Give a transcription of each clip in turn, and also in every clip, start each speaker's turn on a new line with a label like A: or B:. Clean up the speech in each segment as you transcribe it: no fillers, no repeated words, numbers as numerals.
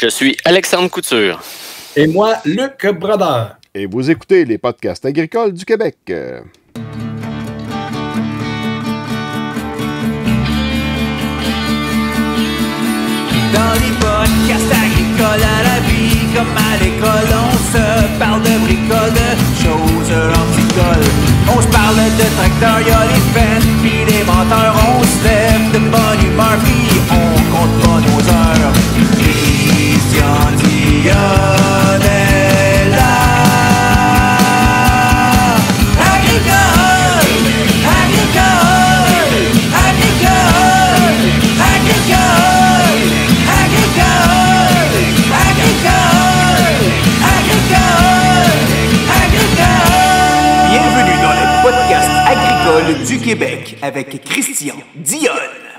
A: Je suis Alexandre Couture.
B: Et moi, Luc Brodeur.
C: Et vous écoutez les podcasts agricoles du Québec.
D: Dans les podcasts agricoles à la vie, comme à l'école, on se parle de bricoles, de choses horticoles. On se parle de tracteurs, y'a les fans, pis les moteurs, on se lève de bonne humeur, pis on compte pas nos heures. Christian Dionne est là. Agricole, agricole, agricole, agricole, agricole, agricole, agricole, agricole. Bienvenue dans le podcast agricole du Québec avec Christian Dionne.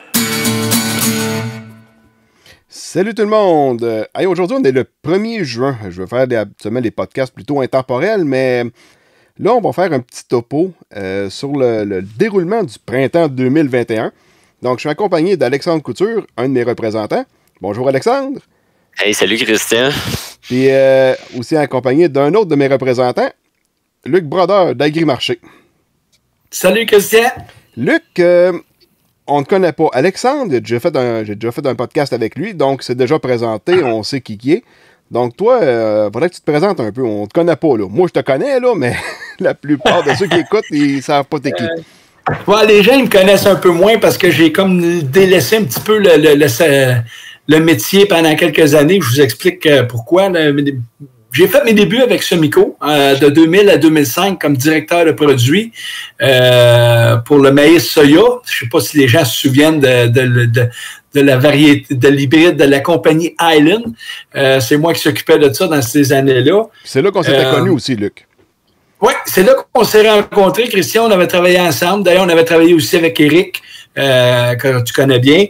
C: Salut tout le monde! Hey, aujourd'hui, on est le 1er juin. Je vais faire habituellement des podcasts plutôt intemporels, mais là, on va faire un petit topo sur le déroulement du printemps 2021. Donc, je suis accompagné d'Alexandre Couture, un de mes représentants. Bonjour Alexandre!
A: Hey, salut Christian!
C: Puis aussi accompagné d'un autre de mes représentants, Luc Brodeur d'Agrimarché.
B: Salut Christian!
C: Luc, on ne connaît pas Alexandre, j'ai déjà fait un podcast avec lui, donc c'est déjà présenté, on sait qui est. Donc toi, faudrait que tu te présentes un peu, on ne te connaît pas là. Moi je te connais là, mais la plupart de ceux qui écoutent, ils ne savent pas t'es qui.
B: Ouais, les gens ils me connaissent un peu moins parce que j'ai comme délaissé un petit peu le métier pendant quelques années. Je vous explique pourquoi. J'ai fait mes débuts avec Semico de 2000 à 2005 comme directeur de produits pour le maïs soya. Je ne sais pas si les gens se souviennent de la variété, de l'hybride de la compagnie Island. C'est moi qui s'occupais de ça dans ces années-là.
C: C'est là qu'on s'était connus aussi, Luc.
B: Oui, c'est là qu'on s'est rencontrés, Christian. On avait travaillé ensemble. D'ailleurs, on avait travaillé aussi avec Eric, que tu connais bien.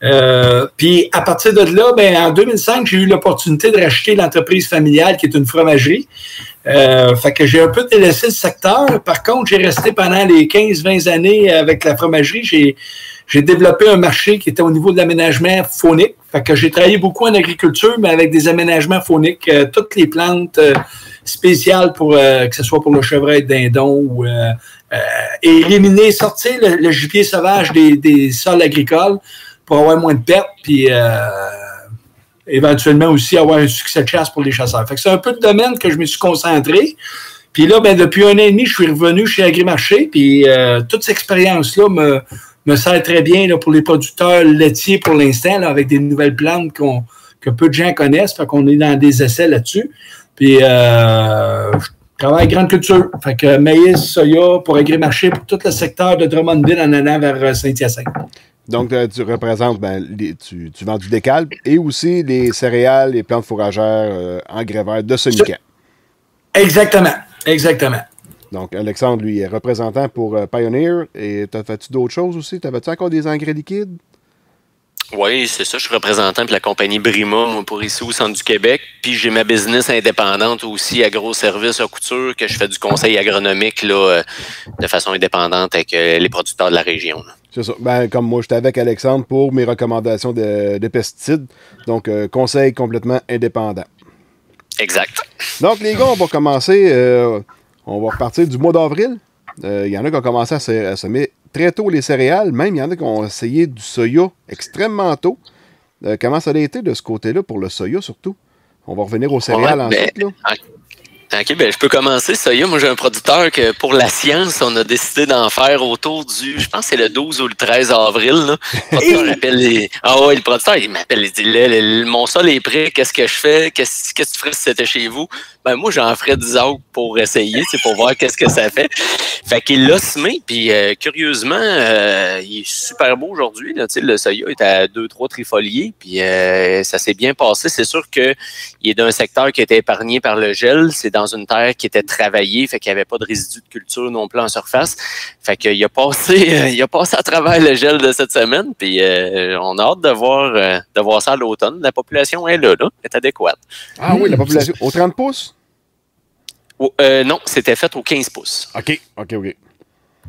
B: Puis à partir de là, en 2005, j'ai eu l'opportunité de racheter l'entreprise familiale qui est une fromagerie. Fait que j'ai un peu délaissé le secteur. Par contre, j'ai resté pendant les 15-20 années avec la fromagerie. J'ai développé un marché qui était au niveau de l'aménagement faunique. Fait que j'ai travaillé beaucoup en agriculture, mais avec des aménagements fauniques, toutes les plantes spéciales pour que ce soit pour le chevreuil dindon ou éliminer, sortir le gibier sauvage des sols agricoles pour avoir moins de pertes, puis éventuellement aussi avoir un succès de chasse pour les chasseurs. Fait que c'est un peu le domaine que je me suis concentré. Puis là, depuis 1 an et demi, je suis revenu chez Agrimarché, puis toute cette expérience-là me sert très bien là, pour les producteurs laitiers pour l'instant, là, avec des nouvelles plantes que peu de gens connaissent. Fait qu'on est dans des essais là-dessus. Puis je travaille grande culture. Fait que maïs, soya pour Agrimarché, pour tout le secteur de Drummondville en allant vers Saint-Hyacinthe.
C: Donc, tu représentes, tu vends du décal et aussi les céréales, les plantes fourragères engrais verts de Semico.
B: Exactement, exactement.
C: Donc, Alexandre, lui, est représentant pour Pioneer. Et fais-tu d'autres choses aussi? T'avais-tu encore des engrais liquides?
A: Oui, c'est ça. Je suis représentant pour la compagnie Brima, moi, pour ici au centre du Québec. Puis j'ai ma business indépendante aussi, AgroService à couture, que je fais du conseil agronomique là, de façon indépendante avec les producteurs de la région. Là.
C: C'est ça. Comme moi, j'étais avec Alexandre pour mes recommandations de pesticides. Donc, conseil complètement indépendant.
A: Exact.
C: Donc, les gars, on va commencer. On va repartir du mois d'avril. Il y en a qui ont commencé à semer très tôt les céréales. Même, il y en a qui ont essayé du soya extrêmement tôt. Comment ça a été de ce côté-là pour le soya, surtout? On va revenir aux céréales ensuite. Là.
A: OK, je peux commencer, soya. Moi, j'ai un producteur que, pour la science, on a décidé d'en faire autour du, je pense que c'est le 12 ou le 13 avril. Là. Le producteur, il m'appelle, il dit, mon sol est prêt, qu'est-ce que je fais? Qu'est-ce que tu ferais si c'était chez vous? Moi, j'en ferais 10 autres pour essayer, pour voir qu'est-ce que ça fait. Fait qu'il l'a semé, puis curieusement, il est super beau aujourd'hui. Là, le soya est à 2-3 trifoliés, puis ça s'est bien passé. C'est sûr qu'il est d'un secteur qui a été épargné par le gel. C'est dans une terre qui était travaillée, fait qu'il n'y avait pas de résidus de culture non plus en surface. Fait qu'il a passé à travers le gel de cette semaine, puis on a hâte de voir ça à l'automne. La population est là, est adéquate.
C: Ah oui, la population. Au 30 pouces?
A: Non, c'était fait au 15 pouces.
C: OK.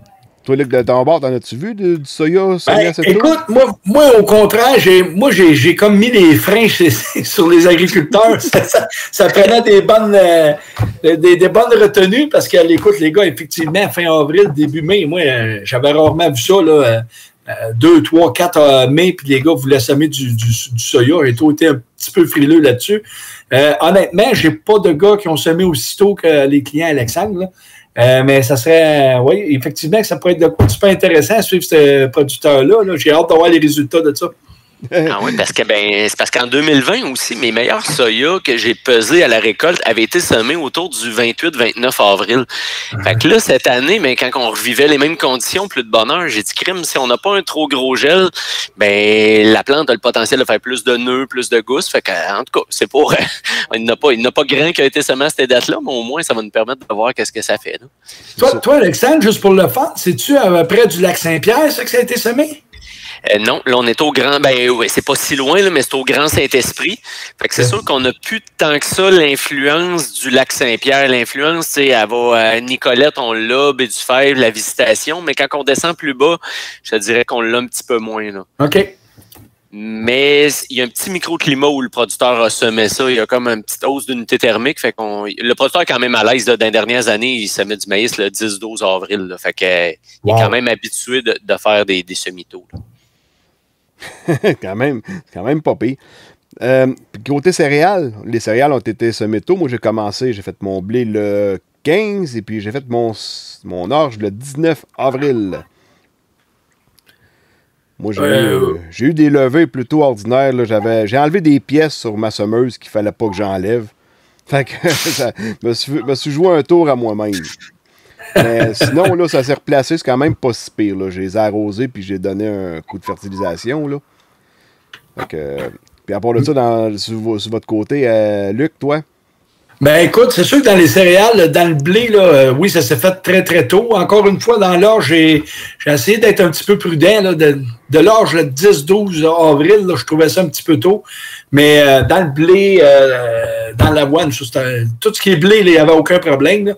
C: Toi, Luc, de ton bord, t'en as-tu vu du soya aceto?
B: Écoute, moi, au contraire, j'ai comme mis les freins sur les agriculteurs. Ça prenait des bonnes retenues parce que, écoute, les gars, effectivement, fin avril, début mai, moi, j'avais rarement vu ça, là. 2, 3, 4 mai, puis les gars voulaient semer du soya. J'ai été un petit peu frileux là-dessus. Honnêtement, j'ai pas de gars qui ont semé aussitôt que les clients Alexandre, là. Mais ça serait, oui, effectivement, que ça pourrait être de quoi super intéressant à suivre ce producteur-là. Là. J'ai hâte d'avoir les résultats de ça.
A: Ah oui, c'est parce qu'en 2020 aussi, mes meilleurs soya que j'ai pesés à la récolte avaient été semés autour du 28-29 avril. Fait que là, cette année, quand on revivait les mêmes conditions, plus de bonheur, j'ai dit, crime, si on n'a pas un trop gros gel, la plante a le potentiel de faire plus de nœuds, plus de gousses. Fait que, en tout cas, c'est pour... il n'a pas grand qui a été semé à cette date-là, mais au moins, ça va nous permettre de voir qu'est-ce que ça fait.
B: Toi, Alexandre, juste pour le fun, c'est-tu près du lac Saint-Pierre, ça, que ça a été semé?
A: Non, là, on est au Grand... oui, c'est pas si loin, là, mais c'est au Grand Saint-Esprit. Fait que c'est sûr qu'on n'a plus tant que ça l'influence du lac Saint-Pierre. L'influence, tu sais, elle va à Nicolette, on l'a, Baie-du-Fèvre, la Visitation, mais quand on descend plus bas, je te dirais qu'on l'a un petit peu moins, là.
B: OK.
A: Mais il y a un petit microclimat où le producteur a semé ça. Il y a comme une petite hausse d'unité thermique. Fait le producteur est quand même à l'aise. Dans les dernières années, il semait du maïs le 10-12 avril. Là. Fait que, il est quand même habitué de faire des semis-tôt.
C: quand même pas pire. Côté céréales, les céréales ont été semées tôt. Moi, j'ai fait mon blé le 15 et puis j'ai fait mon orge le 19 avril. Moi, j'ai eu des levées plutôt ordinaires. J'ai enlevé des pièces sur ma semeuse qu'il fallait pas que j'enlève. Fait que ça me suis joué un tour à moi-même. Mais sinon, là, ça s'est replacé. C'est quand même pas si pire. Là. Je les ai arrosés puis j'ai donné un coup de fertilisation. Là. Fait que, puis à part de ça, sur votre côté, Luc, toi?
B: Écoute, c'est sûr que dans les céréales, dans le blé, là, oui, ça s'est fait très, très tôt. Encore une fois, dans l'orge, j'ai essayé d'être un petit peu prudent. Là, de l'orge, le 10-12 avril, là, je trouvais ça un petit peu tôt. Mais dans le blé, dans l'avoine, tout ce qui est blé, il n'y avait aucun problème.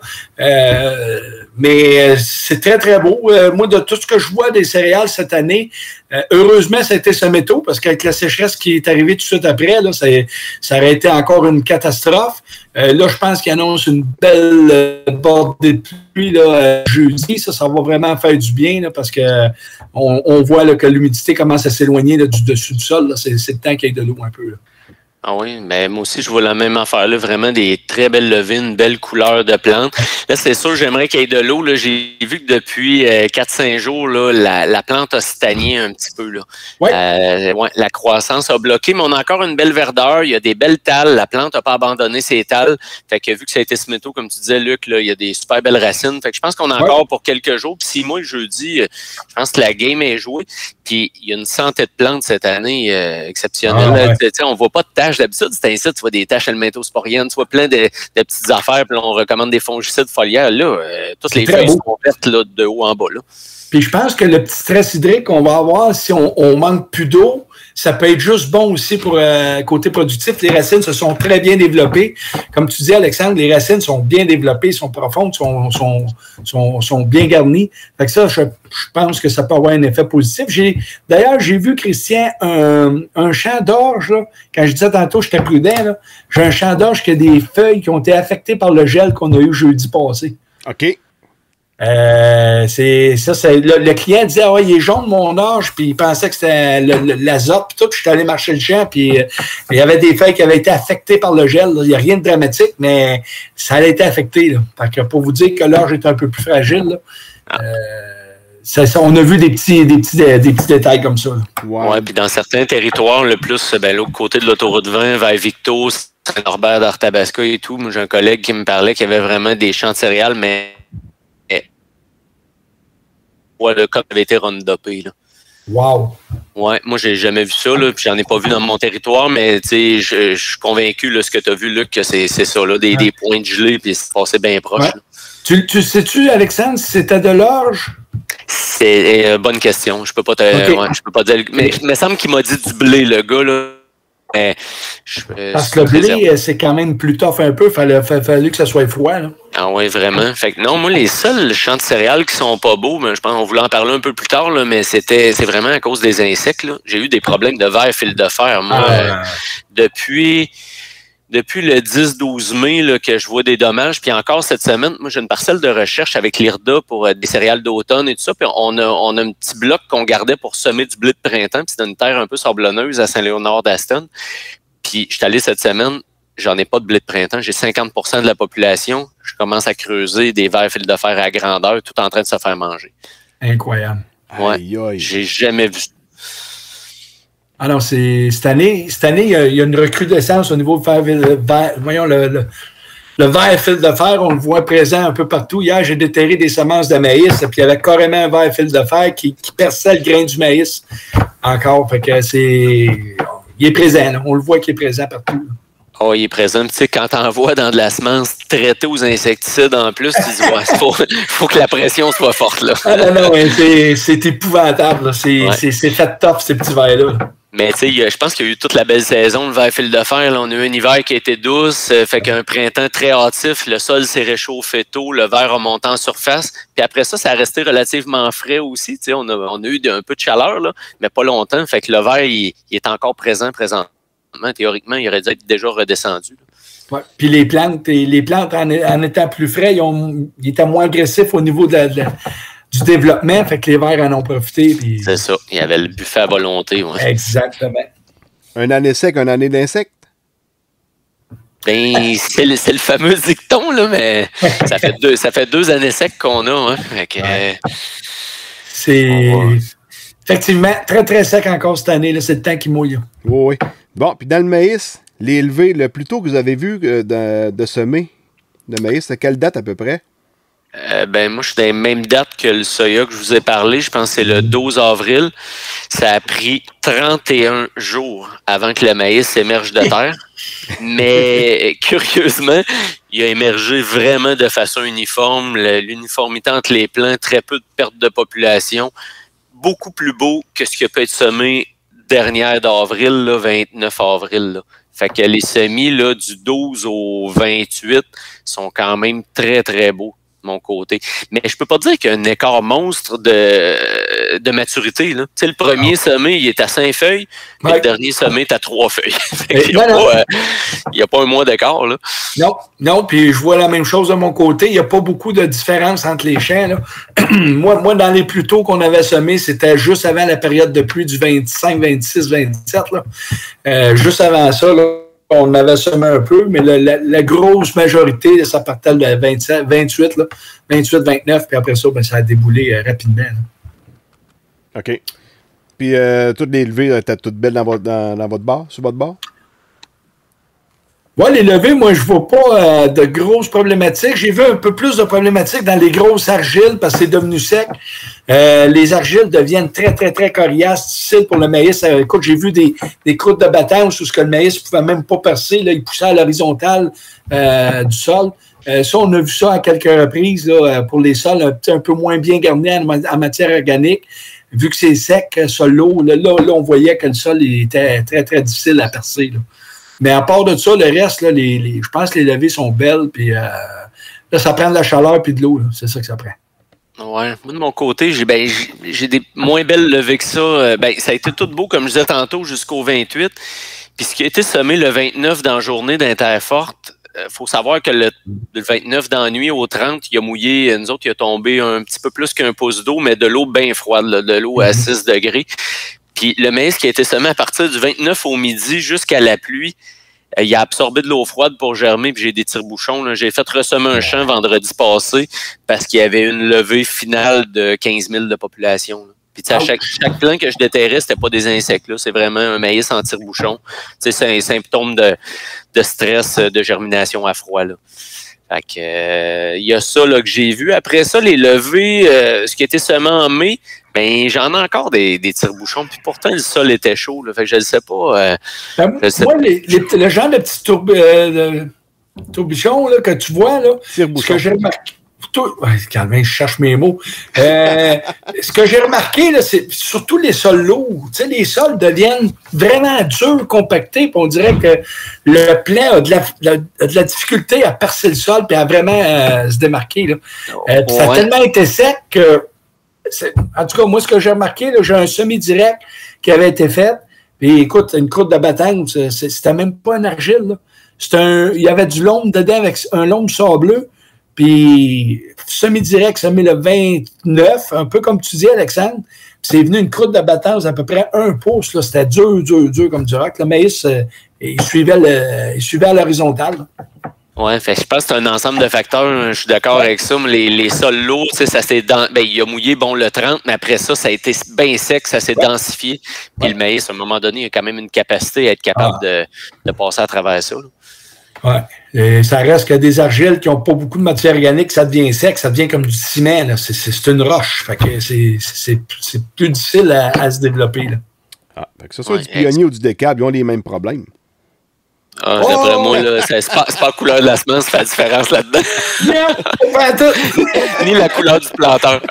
B: Mais c'est très, très beau. Moi, de tout ce que je vois des céréales cette année, heureusement, ça a été semé tôt parce qu'avec la sécheresse qui est arrivée tout de suite après, là, ça aurait été encore une catastrophe. Là, je pense qu'il annonce une belle bordée de pluie là, jeudi. Ça va vraiment faire du bien là, parce que on voit là, que l'humidité commence à s'éloigner là, du dessus du sol. Là. C'est le temps qu'il y ait de l'eau un peu. Là.
A: Ah oui, mais moi aussi, je vois la même affaire là, vraiment des très belles levées, une belle couleur de plante. Là, c'est sûr, j'aimerais qu'il y ait de l'eau. Là. J'ai vu que depuis 4-5 jours, là, la plante a stagné un petit peu. Là. Ouais. La croissance a bloqué, mais on a encore une belle verdeur. Il y a des belles talles. La plante n'a pas abandonné ses talles. Fait que vu que ça a été semé tôt, comme tu disais, Luc, là, il y a des super belles racines. Fait que je pense qu'on a encore pour quelques jours. Puis si moi, jeudi, je pense que la game est jouée. Puis il y a une santé de plantes cette année exceptionnelle. On voit pas de taches. D'habitude, c'est ainsi, tu vois des taches helminthosporiennes, tu vois plein de petites affaires, puis là, on recommande des fongicides foliaires. Là, toutes les feuilles sont vertes là, de haut en bas. Là.
B: Puis je pense que le petit stress hydrique qu'on va avoir si on manque plus d'eau, ça peut être juste bon aussi pour côté productif. Les racines se sont très bien développées. Comme tu dis, Alexandre, les racines sont bien développées, sont profondes, sont bien garnies. Fait que ça, je pense que ça peut avoir un effet positif. D'ailleurs, j'ai vu, Christian, un champ d'orge. Là. Quand je disais tantôt, j'étais prudent. Là. J'ai un champ d'orge qui a des feuilles qui ont été affectées par le gel qu'on a eu jeudi passé.
C: OK.
B: Le client disait il est jaune mon orge, puis il pensait que c'était l'azote, puis tout. Je suis allé marcher le champ, puis il y avait des feuilles qui avaient été affectées par le gel. Il n'y a rien de dramatique, mais ça a été affecté. Là. Fait que pour vous dire que l'orge est un peu plus fragile, là, on a vu des petits détails comme ça.
A: Wow. Ouais, puis dans certains territoires, le plus, l'autre côté de l'autoroute 20, vers Victo, Saint-Norbert, d'Arthabasca et tout. Moi, j'ai un collègue qui me parlait qu'il y avait vraiment des champs de céréales, mais le coq avait été roundupé.
B: Wow!
A: Ouais, moi, j'ai jamais vu ça, là, puis j'en ai pas vu dans mon territoire, mais je suis convaincu, là, ce que tu as vu, Luc, que c'est ça, là, des points de gelée, puis c'est passé bien proche.
B: Ouais. Tu sais-tu, Alexandre, si c'était de l'orge?
A: C'est bonne question. Je peux pas te. Okay. Je peux pas dire. Mais il me semble qu'il m'a dit du blé, le gars, là.
B: Parce que le blé, c'est quand même plus tough un peu. Fallait que ça soit froid. Là.
A: Ah oui, vraiment. Fait que non, moi, les seuls champs de céréales qui sont pas beaux, mais je pense qu'on voulait en parler un peu plus tard, là, mais c'est vraiment à cause des insectes. Là. J'ai eu des problèmes de vers fil de fer. Moi, depuis le 10-12 mai là, que je vois des dommages, puis encore cette semaine, moi j'ai une parcelle de recherche avec l'IRDA pour des céréales d'automne et tout ça, puis on a un petit bloc qu'on gardait pour semer du blé de printemps, puis c'est une terre un peu sablonneuse à Saint-Léonard-d'Aston. Puis je suis allé cette semaine, j'en ai pas de blé de printemps, j'ai 50% de la population, je commence à creuser des vers fil de fer à grandeur, tout en train de se faire manger.
B: Incroyable.
A: Ouais,
C: aïe, aïe.
A: j'ai jamais vu.
B: Alors, cette année, il y a une recrudescence au niveau le ver fil de fer, on le voit présent un peu partout. Hier, j'ai déterré des semences de maïs, puis il y avait carrément un ver fil de fer qui perçait le grain du maïs encore. Fait que il est présent, là. On le voit qu'il est présent partout.
A: Oh, il est présent. Tu sais, quand t'en vois dans de la semence traitée aux insecticides en plus, tu dis, ouais, faut que la pression soit forte, là.
B: Ah non, c'est épouvantable, là. C'est fait tough, ces petits vers-là.
A: Mais tu sais, je pense qu'il y a eu toute la belle saison, le vers fil de fer. Là, on a eu un hiver qui a été douce, fait qu'un printemps très hâtif, le sol s'est réchauffé tôt, le verre a monté en surface. Puis après ça, ça a resté relativement frais aussi. Tu sais, on a eu un peu de chaleur, là, mais pas longtemps. Fait que le verre, il est encore présentement. Théoriquement, il aurait dû être déjà redescendu.
B: Ouais. Puis les plantes en étant plus frais, ils étaient moins agressifs au niveau du développement, fait que les vers en ont profité. Puis...
A: C'est ça. Il y avait le buffet à volonté. Ouais.
B: Exactement.
C: Un année sec, une année d'insectes?
A: Ben, c'est le fameux dicton, là, mais ça fait deux années secs qu'on a. Hein. Fait que,
B: c'est effectivement très, très sec encore cette année. Là, c'est le temps qui mouille.
C: Oui. Bon, puis dans le maïs, les levées, le plus tôt que vous avez vu de semer de maïs, c'est quelle date à peu près?
A: Ben moi, je suis dans les mêmes dates que le soya que je vous ai parlé. Je pense que c'est le 12 avril. Ça a pris 31 jours avant que le maïs émerge de terre. Mais curieusement, il a émergé vraiment de façon uniforme. L'uniformité entre les plants, très peu de perte de population. Beaucoup plus beau que ce qui peut être semé dernière d'avril, là, 29 avril. Là. Fait que les semis là, du 12 au 28 sont quand même très, très beaux. De mon côté. Mais je peux pas dire qu'il y a un écart monstre de maturité. Là. Tu sais, le premier semé, il est à 5 feuilles, mais le dernier semé est à 3 feuilles. Il n'y a pas un mois d'écart. Là.
B: Non, puis je vois la même chose de mon côté. Il n'y a pas beaucoup de différence entre les champs. Là. moi, dans les plus tôt qu'on avait semé, c'était juste avant la période de pluie du 25, 26, 27. Là. Juste avant ça, là, on avait semé un peu, mais la grosse majorité, ça partait de 27, 28, là, 28, 29, puis après ça, ben, ça a déboulé rapidement. Là.
C: OK. Puis, toutes les levées étaient toutes belles dans votre bar, sur votre bar?
B: Oui, les levées, moi, je ne vois pas de grosses problématiques. J'ai vu un peu plus de problématiques dans les grosses argiles parce que c'est devenu sec. Les argiles deviennent très, très, très coriaces, difficiles pour le maïs. Écoute, j'ai vu des croûtes de batance où le maïs ne pouvait même pas percer. Là, il poussait à l'horizontale du sol. Ça, on a vu ça à quelques reprises là, pour les sols un peu moins bien garnis en matière organique. Vu que c'est sec, sol-l'eau, là, on voyait que le sol était très, très difficile à percer. Là. Mais à part de ça, le reste, là, je pense que les levées sont belles. Puis là, ça prend de la chaleur et de l'eau. C'est ça que ça prend.
A: Ouais. Moi, de mon côté, j'ai des moins belles levées que ça. Ça a été tout beau, comme je disais tantôt, jusqu'au 28. Puis ce qui a été semé le 29 dans la journée d'un terre forte, il faut savoir que le 29 dans la nuit au 30, il a mouillé, nous autres, il a tombé un petit peu plus qu'un pouce d'eau, mais de l'eau bien froide, là, de l'eau à 6 degrés. Puis le maïs qui a été semé à partir du 29 au midi jusqu'à la pluie, il a absorbé de l'eau froide pour germer, puis j'ai des tire-bouchons. Là. J'ai fait ressemer un champ vendredi passé parce qu'il y avait une levée finale de 15 000 de population. Là. Puis chaque plant que je déterrais, c'était pas des insectes. Là. C'est vraiment un maïs en tire-bouchon. C'est un symptôme de stress, de germination à froid. Là. Fait que il y a ça là, que j'ai vu. Après ça, les levées, ce qui était semé en mai, ben j'en ai encore des tire-bouchons. Puis pourtant, le sol était chaud. Là, fait que je ne sais pas.
B: Moi, le genre de petits tourbillons là, que tu vois, là, ce que j'ai remarqué. Calvin, je cherche mes mots. Ce que j'ai remarqué, là, c'est surtout les sols lourds. Tu sais, les sols deviennent vraiment durs, compactés, puis on dirait que le plant a de la difficulté à percer le sol puis à vraiment se démarquer. Là. Ça a tellement été sec que, en tout cas, moi, ce que j'ai remarqué, là, j'ai un semi-direct qui avait été fait. Puis écoute, une croûte de bâton, c'était même pas un argile. Là. Il y avait du loam dedans avec un loam sableux. Puis semi-direct, ça met le 29, un peu comme tu dis, Alexandre. Puis c'est venu une croûte de bâton à peu près 1 pouce. Là. C'était dur comme du roc. Le maïs, il suivait à l'horizontale.
A: Oui, je pense que c'est un ensemble de facteurs. Je suis d'accord avec ça. Mais les sols lourds, ça s'est il a mouillé le 30, mais après ça, ça a été bien sec, ça s'est densifié. Puis le maïs, à un moment donné, il a quand même une capacité à être capable de passer à travers ça.
B: Oui. Et ça reste que des argiles qui n'ont pas beaucoup de matière organique, ça devient sec, ça devient comme du ciment. Là. C'est une roche. Fait que c'est plus difficile à se développer. Là.
C: Fait que ce soit du pionnier ou du décab, ils ont les mêmes problèmes.
A: D'après moi, là, c'est pas la couleur de la semence qui fait la différence là-dedans. Ni la couleur du planteur.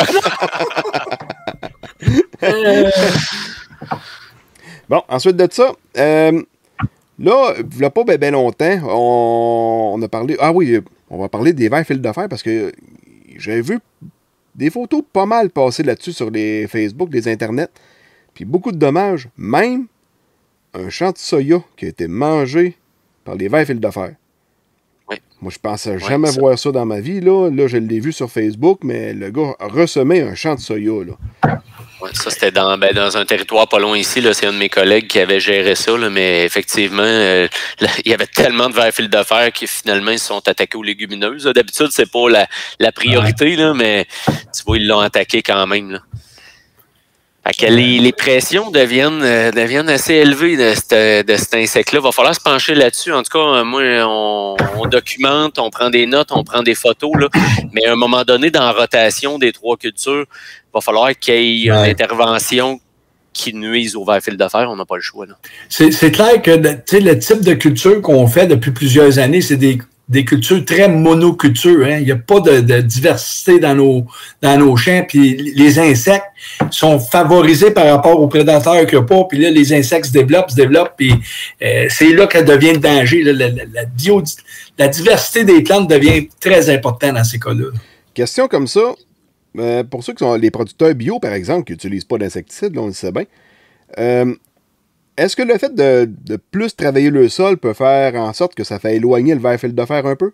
C: Bon, ensuite de ça, là, il n'y a pas bien longtemps, on a parlé... Ah oui, on va parler des verres fil de fer parce que j'ai vu des photos pas mal passer là-dessus sur les Facebook, les internets. Puis beaucoup de dommages. Même un champ de soya qui a été mangé par les vers fil de fer.
A: Oui.
C: Moi, je pensais jamais voir ça dans ma vie. Là, je l'ai vu sur Facebook, mais le gars a ressemé un champ de soya. Là.
A: Ouais, ça, c'était dans un territoire pas loin ici. Là, c'est un de mes collègues qui avait géré ça. Là, mais effectivement, il y avait tellement de vers fil de fer qui finalement ils se sont attaqués aux légumineuses. Là. D'habitude, c'est pas la priorité, là, mais tu vois, ils l'ont attaqué quand même. Là. Fait que les pressions deviennent assez élevées de cet insecte-là. Il va falloir se pencher là-dessus. En tout cas, moi, on documente, on prend des notes, on prend des photos. Là. Mais à un moment donné, dans la rotation des 3 cultures, il va falloir qu'il y ait une intervention qui nuise au vers fil de fer. On n'a pas le choix. Là.
B: C'est clair que le type de culture qu'on fait depuis plusieurs années, c'est des cultures très monocultures. Hein? Il n'y a pas de diversité dans nos champs. Puis les insectes sont favorisés par rapport aux prédateurs qu'il n'y a pas. Puis là, les insectes se développent. Puis c'est là qu'elle devient le danger. Là. La diversité des plantes devient très importante dans ces cas-là.
C: Question comme ça. Pour ceux qui sont les producteurs bio, par exemple, qui n'utilisent pas d'insecticides, là, on le sait bien, est-ce que le fait de plus travailler le sol peut faire en sorte que ça fait éloigner le vers fil de fer un peu?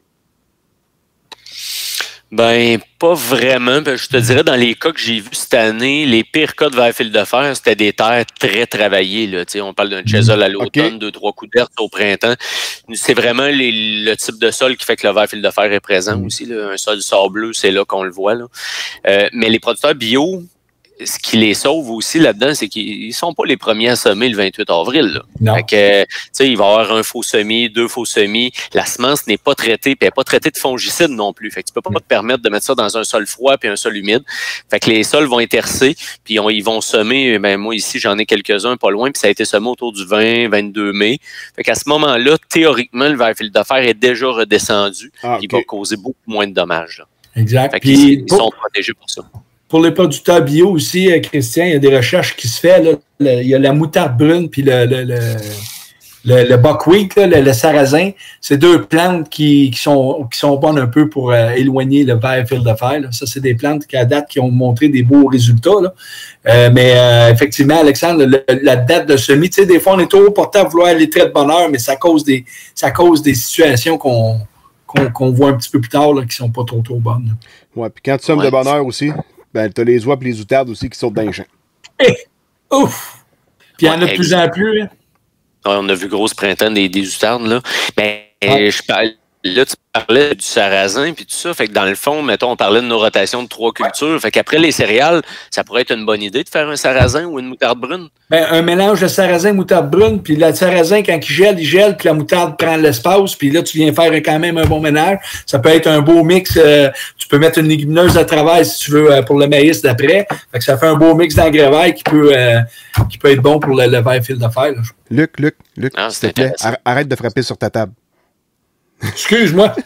A: Ben, pas vraiment. Ben, je te dirais, dans les cas que j'ai vus cette année, les pires cas de vers fil de fer, c'était des terres très travaillées. Là. On parle d'un chazole à l'automne, 2-3 coups d'herbe au printemps. C'est vraiment le type de sol qui fait que le vers fil de fer est présent aussi. Là. Un sol sableux, c'est là qu'on le voit. Là. Mais les producteurs bio, ce qui les sauve aussi là-dedans, c'est qu'ils ne sont pas les premiers à semer le 28 avril. Là. Fait que, il va y avoir un faux semis, 2 faux semis. La semence n'est pas traitée, puis elle n'est pas traitée de fongicide non plus. Fait que tu ne peux pas te permettre de mettre ça dans un sol froid puis un sol humide. Fait que les sols vont intercer, puis ils vont semer. Ben, moi, ici, j'en ai quelques-uns pas loin, puis ça a été semé autour du 20-22 mai. Fait qu'à ce moment-là, théoriquement, le vers fil de fer est déjà redescendu. Il va causer beaucoup moins de dommages. Là.
B: Exact.
A: Fait qu'ils sont protégés pour ça.
B: Pour les producteurs bio aussi, Christian, il y a des recherches qui se font. Il y a la moutarde brune puis le buckwheat, le sarrasin. C'est 2 plantes qui sont bonnes un peu pour éloigner le vers fil de fer. Là. Ça, c'est des plantes qui, à date, qui ont montré des beaux résultats. Là. Mais effectivement, Alexandre, la date de semis, tu sais, des fois, on est trop porté à vouloir aller très de bonne heure, mais ça cause des situations qu'on voit un petit peu plus tard là, qui ne sont pas trop bonnes.
C: Oui, puis quand tu semes de bonne heure aussi, ben, tu as les oies et les outardes aussi qui sautent dans les champs.
B: Ouf! Puis il y en a de plus en plus. Hein?
A: On a vu gros printemps des outardes. Là. Mais là, tu parlais du sarrasin puis tout ça. Fait que dans le fond, mettons, on parlait de nos rotations de 3 cultures. Fait qu'après les céréales, ça pourrait être une bonne idée de faire un sarrasin ou une moutarde brune. Ben,
B: un mélange de sarrasin et moutarde brune. Puis le sarrasin, quand il gèle, puis la moutarde prend l'espace. Puis là, tu viens faire quand même un bon ménage. Ça peut être un beau mix. Tu peux mettre une légumineuse à travers si tu veux pour le maïs d'après. Fait que ça fait un beau mix d'engrais qui peut être bon pour le vers fil de fer. Là.
C: Luc, s'il te plaît, arrête de frapper sur ta table.
B: Excuse-moi.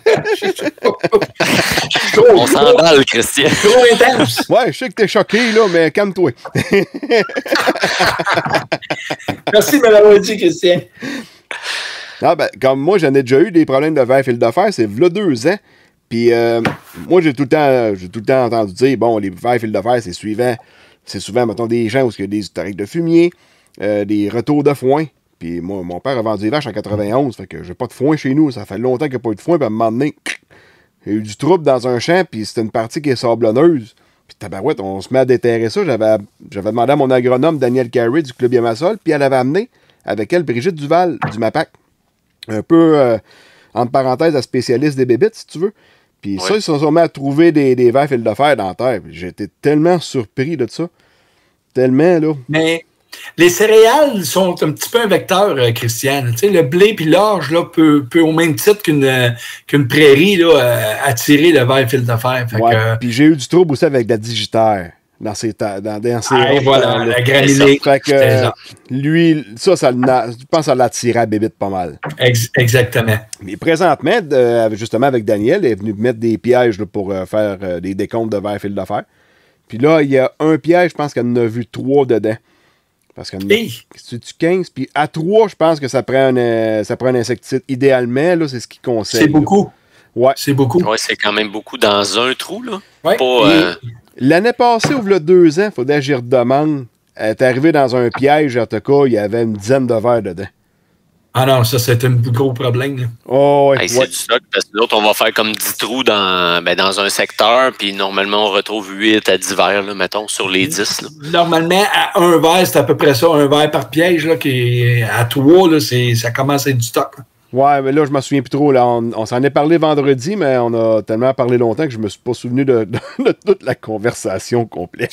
A: On s'emballe, Christian.
B: Trop intense.
C: Ouais, je sais que t'es choqué, là, mais calme-toi.
B: Merci de m'avoir dit, Christian.
C: Ah, ben, comme moi, j'en ai déjà eu des problèmes de verre fil de fer, c'est v'là 2 ans. Puis moi, j'ai tout le temps entendu dire, bon, les verres fil de fer, c'est souvent, mettons, des gens où il y a des historiques de fumier, des retours de foin. Puis moi, mon père a vendu des vaches en 91, fait que j'ai pas de foin chez nous. Ça fait longtemps qu'il n'y a pas eu de foin, puis à un moment donné, il y a eu du trouble dans un champ, puis c'était une partie qui est sablonneuse. Puis tabarouette, on se met à déterrer ça. J'avais demandé à mon agronome, Daniel Carey, du Club Yamasol, puis elle avait amené avec elle Brigitte Duval, du MAPAC. Un peu, entre parenthèses, la spécialiste des bébites, si tu veux. Puis ça, ils se sont mis à trouver des verres fil de fer dans la terre. J'étais tellement surpris de ça. Tellement, là.
B: Mais les céréales sont un petit peu un vecteur, Christian. Tu sais, le blé puis l'orge là, peut au même titre qu'une prairie là, attirer le verre fil de fer.
C: Puis j'ai eu du trouble aussi avec la digitaire. Dans ses
B: voilà, la graminée.
C: Fait que lui, je pense que ça l'attirait à bébite pas mal.
B: Exactement.
C: Mais présentement, justement avec Daniel, il est venu mettre des pièges là, pour faire des décomptes de verre fil de fer. Puis là, il y a un piège, je pense qu'elle en a vu 3 dedans. Parce qu'elle en a 15. Puis à 3, je pense que ça prend un insecticide. Idéalement, là, c'est ce qu'il conseille.
B: C'est beaucoup.
C: Ouais.
B: C'est beaucoup.
A: Ouais, c'est quand même beaucoup dans un trou, là.
B: Ouais.
C: L'année passée, il y a 2 ans, il faudrait que j'y redemande. Elle est arrivée dans un piège, en tout cas, il y avait une dizaine de verres dedans.
B: Ah non, ça, c'est un gros problème. Là.
C: Oh, ouais,
A: c'est du stock, parce que l'autre, on va faire comme 10 trous dans un secteur, puis normalement, on retrouve 8 à 10 verres, là, mettons, sur les 10. Là.
B: Normalement, à un verre, c'est à peu près ça, un verre par piège, là, qui est à 3, là, ça commence à être du stock. Là.
C: Ouais, mais là, je me souviens plus trop. Là. On s'en est parlé vendredi, mais on a tellement parlé longtemps que je me suis pas souvenu de toute la conversation complète.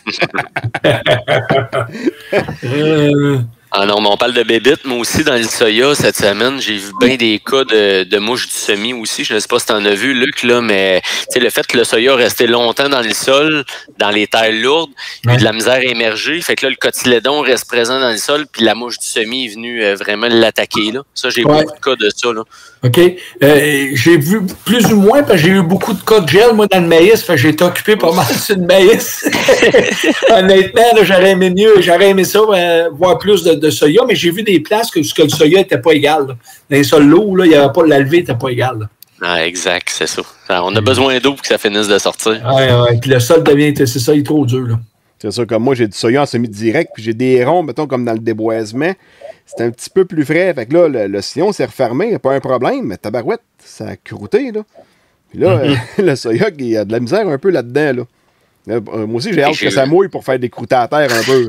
A: Ah non, mais on parle de bébites. Moi aussi, dans le soya, cette semaine, j'ai vu bien des cas de mouches du semis aussi. Je ne sais pas si tu en as vu, Luc, là, mais le fait que le soya restait longtemps dans le sol, dans les terres lourdes, il y a eu de la misère à émerger. Fait que là, le cotylédon reste présent dans le sol, puis la mouche du semis est venue vraiment l'attaquer. Là. Ça, j'ai beaucoup de cas de ça. Là.
B: OK. J'ai vu plus ou moins, parce que j'ai eu beaucoup de cas de gel, moi, dans le maïs. Fait que j'ai été occupé pas mal sur le maïs. Honnêtement, là, j'aurais aimé ça, voir plus de soya, mais j'ai vu des places où le soya n'était pas égal. Là. Dans les sols lourds, là, il y avait pas, la levée n'était pas égale. Là.
A: Ah, exact, c'est ça. Alors, on a besoin d'eau pour que ça finisse de sortir.
B: Oui. Puis le sol c'est ça, il est trop dur. Là.
C: C'est ça, comme moi, j'ai du soya en semi-direct, puis j'ai des ronds, mettons, comme dans le déboisement. C'est un petit peu plus frais. Fait que là, le sillon s'est refermé, il n'y a pas un problème, mais tabarouette, ça a croûté, là. Puis là, le soya, il y a de la misère un peu là-dedans, là. Moi aussi, j'ai hâte que ça mouille pour faire des croûtés à terre un peu.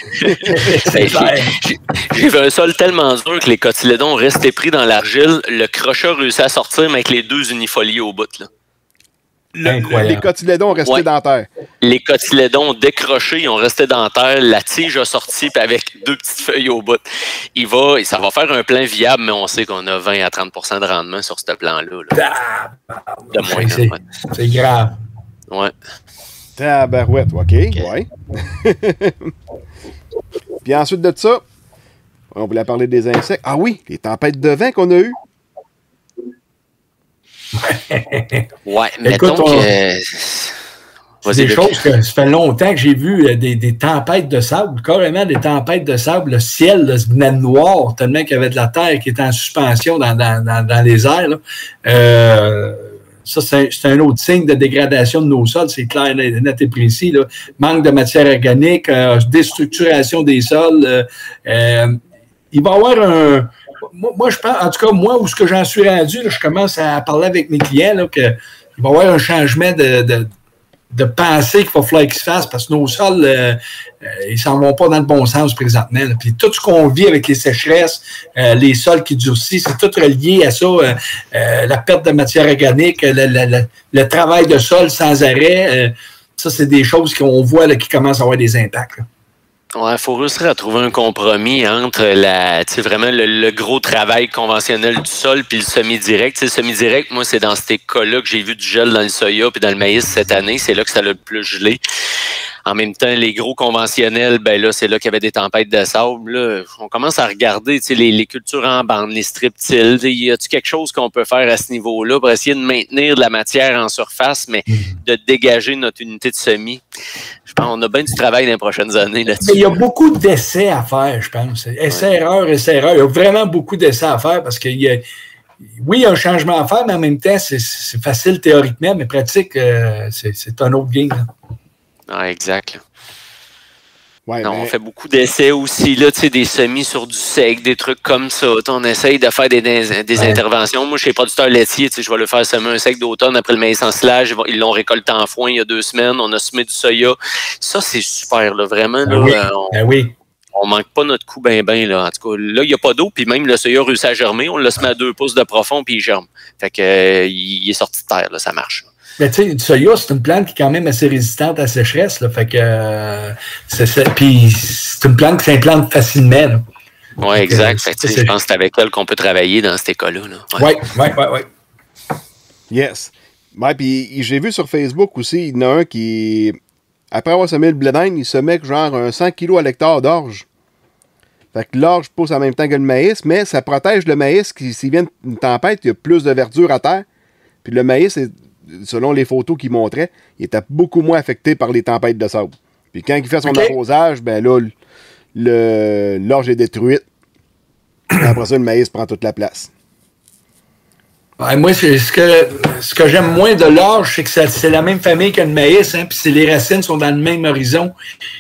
A: J'ai vu un sol tellement dur que les cotylédons restaient pris dans l'argile. Le crochet a réussi à sortir, mais avec les 2 unifoliés au bout, là.
C: Les cotylédons restés dans terre.
A: Les cotylédons décrochés, ils ont resté dans terre. La tige a sorti, puis avec 2 petites feuilles au bout. Ça va faire un plan viable, mais on sait qu'on a 20 à 30 de rendement sur ce plan-là. Là. De moins.
B: C'est grave.
A: Ouais.
C: Tabarouette, OK. Ouais. Puis ensuite de ça, on voulait parler des insectes. Ah oui, les tempêtes de vent qu'on a eues.
A: Ouais, mettons que...
B: C'est des choses que ça fait longtemps que j'ai vu des tempêtes de sable, carrément des tempêtes de sable. Le ciel là, venait noir, tellement qu'il y avait de la terre qui était en suspension dans les airs. Là. Ça, c'est un autre signe de dégradation de nos sols, c'est clair, net et précis. Là. Manque de matière organique, déstructuration des sols. Il va y avoir un... Moi, je pense, en tout cas, moi, où ce que j'en suis rendu, là, je commence à parler avec mes clients, là, qu'il va y avoir un changement de pensée qu'il va falloir qu'ils se fassent parce que nos sols, ils s'en vont pas dans le bon sens présentement. Là. Puis tout ce qu'on vit avec les sécheresses, les sols qui durcissent, c'est tout relié à ça, la perte de matière organique, le travail de sol sans arrêt. Ça, c'est des choses qu'on voit là, qui commencent à avoir des impacts. Là.
A: Ouais, il faut réussir à trouver un compromis entre vraiment le gros travail conventionnel du sol puis le semi-direct. Le semi-direct, moi, c'est dans ces cas-là que j'ai vu du gel dans le soya puis dans le maïs cette année. C'est là que ça a le plus gelé. En même temps, les gros conventionnels, ben là, c'est là qu'il y avait des tempêtes de sable. Là. On commence à regarder les cultures en bande, les strip-tills. Y a-t-il quelque chose qu'on peut faire à ce niveau-là pour essayer de maintenir de la matière en surface, mais de dégager notre unité de semis? Je pense qu'on a bien du travail dans les prochaines années là-dessus.
B: Il y a beaucoup d'essais à faire, je pense. Essais-erreurs, essais-erreurs. Il y a vraiment beaucoup d'essais à faire parce qu'il y a... Oui, il y a un changement à faire, mais en même temps, c'est facile théoriquement, mais pratique, c'est un autre game. Là.
A: Ah, exact.
C: Ouais,
A: non, on fait beaucoup d'essais aussi, là, des semis sur du sec, des trucs comme ça. On essaye de faire des interventions. Moi, chez les producteurs laitiers, je vais le faire semer un sec d'automne après le maïs en silage. Ils l'ont récolté en foin il y a 2 semaines. On a semé du soya. Ça, c'est super, là, vraiment. Là, on manque pas notre coup ben. Là. En tout cas, là, il n'y a pas d'eau, puis même le soya réussit à germer. On le semé à 2 pouces de profond, puis il germe. Fait que il est sorti de terre, là, ça marche.
B: Mais tu sais, du soya, c'est une plante qui est quand même assez résistante à la sécheresse. Là, fait que puis c'est une plante qui s'implante facilement.
A: Oui, exact. Je pense que c'est avec elle qu'on peut travailler dans cet cas-là.
B: Oui.
C: Yes. Ouais, puis j'ai vu sur Facebook aussi, il y en a un qui, après avoir semé le blé d'Inde, il semait genre un 100 kg à l'hectare d'orge. Fait que l'orge pousse en même temps que le maïs, mais ça protège le maïs qui, s'il vient une tempête, il y a plus de verdure à terre. Puis le maïs, selon les photos qu'il montrait, il était beaucoup moins affecté par les tempêtes de sable. Puis quand il fait son arrosage, ben là, l'orge est détruite. Après ça, le maïs prend toute la place.
B: Ouais, moi, ce que j'aime moins de l'orge, c'est que c'est la même famille que le maïs, hein, puis les racines sont dans le même horizon.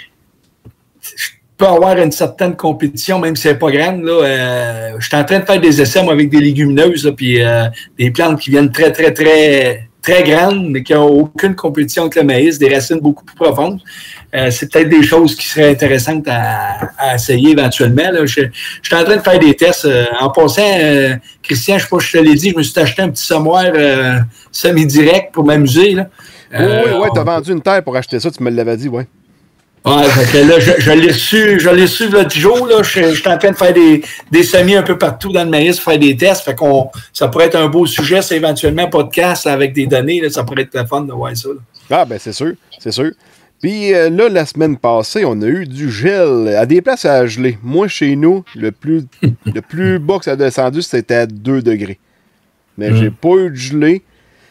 B: Je peux avoir une certaine compétition, même si elle n'est pas grande. Là, je suis en train de faire des essais, moi, avec des légumineuses, puis des plantes qui viennent très, très, très, très grandes, mais qui n'ont aucune compétition avec le maïs, des racines beaucoup plus profondes. C'est peut-être des choses qui seraient intéressantes à essayer éventuellement. Là. Je suis en train de faire des tests. En passant, Christian, je ne sais pas si je te l'ai dit, je me suis acheté un petit semoir semi-direct pour m'amuser. Là.
C: Oui, tu as vendu une terre pour acheter ça, tu me l'avais dit, oui.
B: Ouais, fait que là, je l'ai reçu le petit jour. Là, je suis en train de faire des semis un peu partout dans le maïs, faire des tests. Fait ça pourrait être un beau sujet, c'est éventuellement podcast là, avec des données. Là, ça pourrait être le fun de voir ça. Là.
C: Ah, ben c'est sûr, c'est sûr. Puis là, la semaine passée, on a eu du gel à des places à geler. Moi, chez nous, le plus bas que ça a descendu, c'était à 2 degrés. Mais j'ai pas eu de gelée.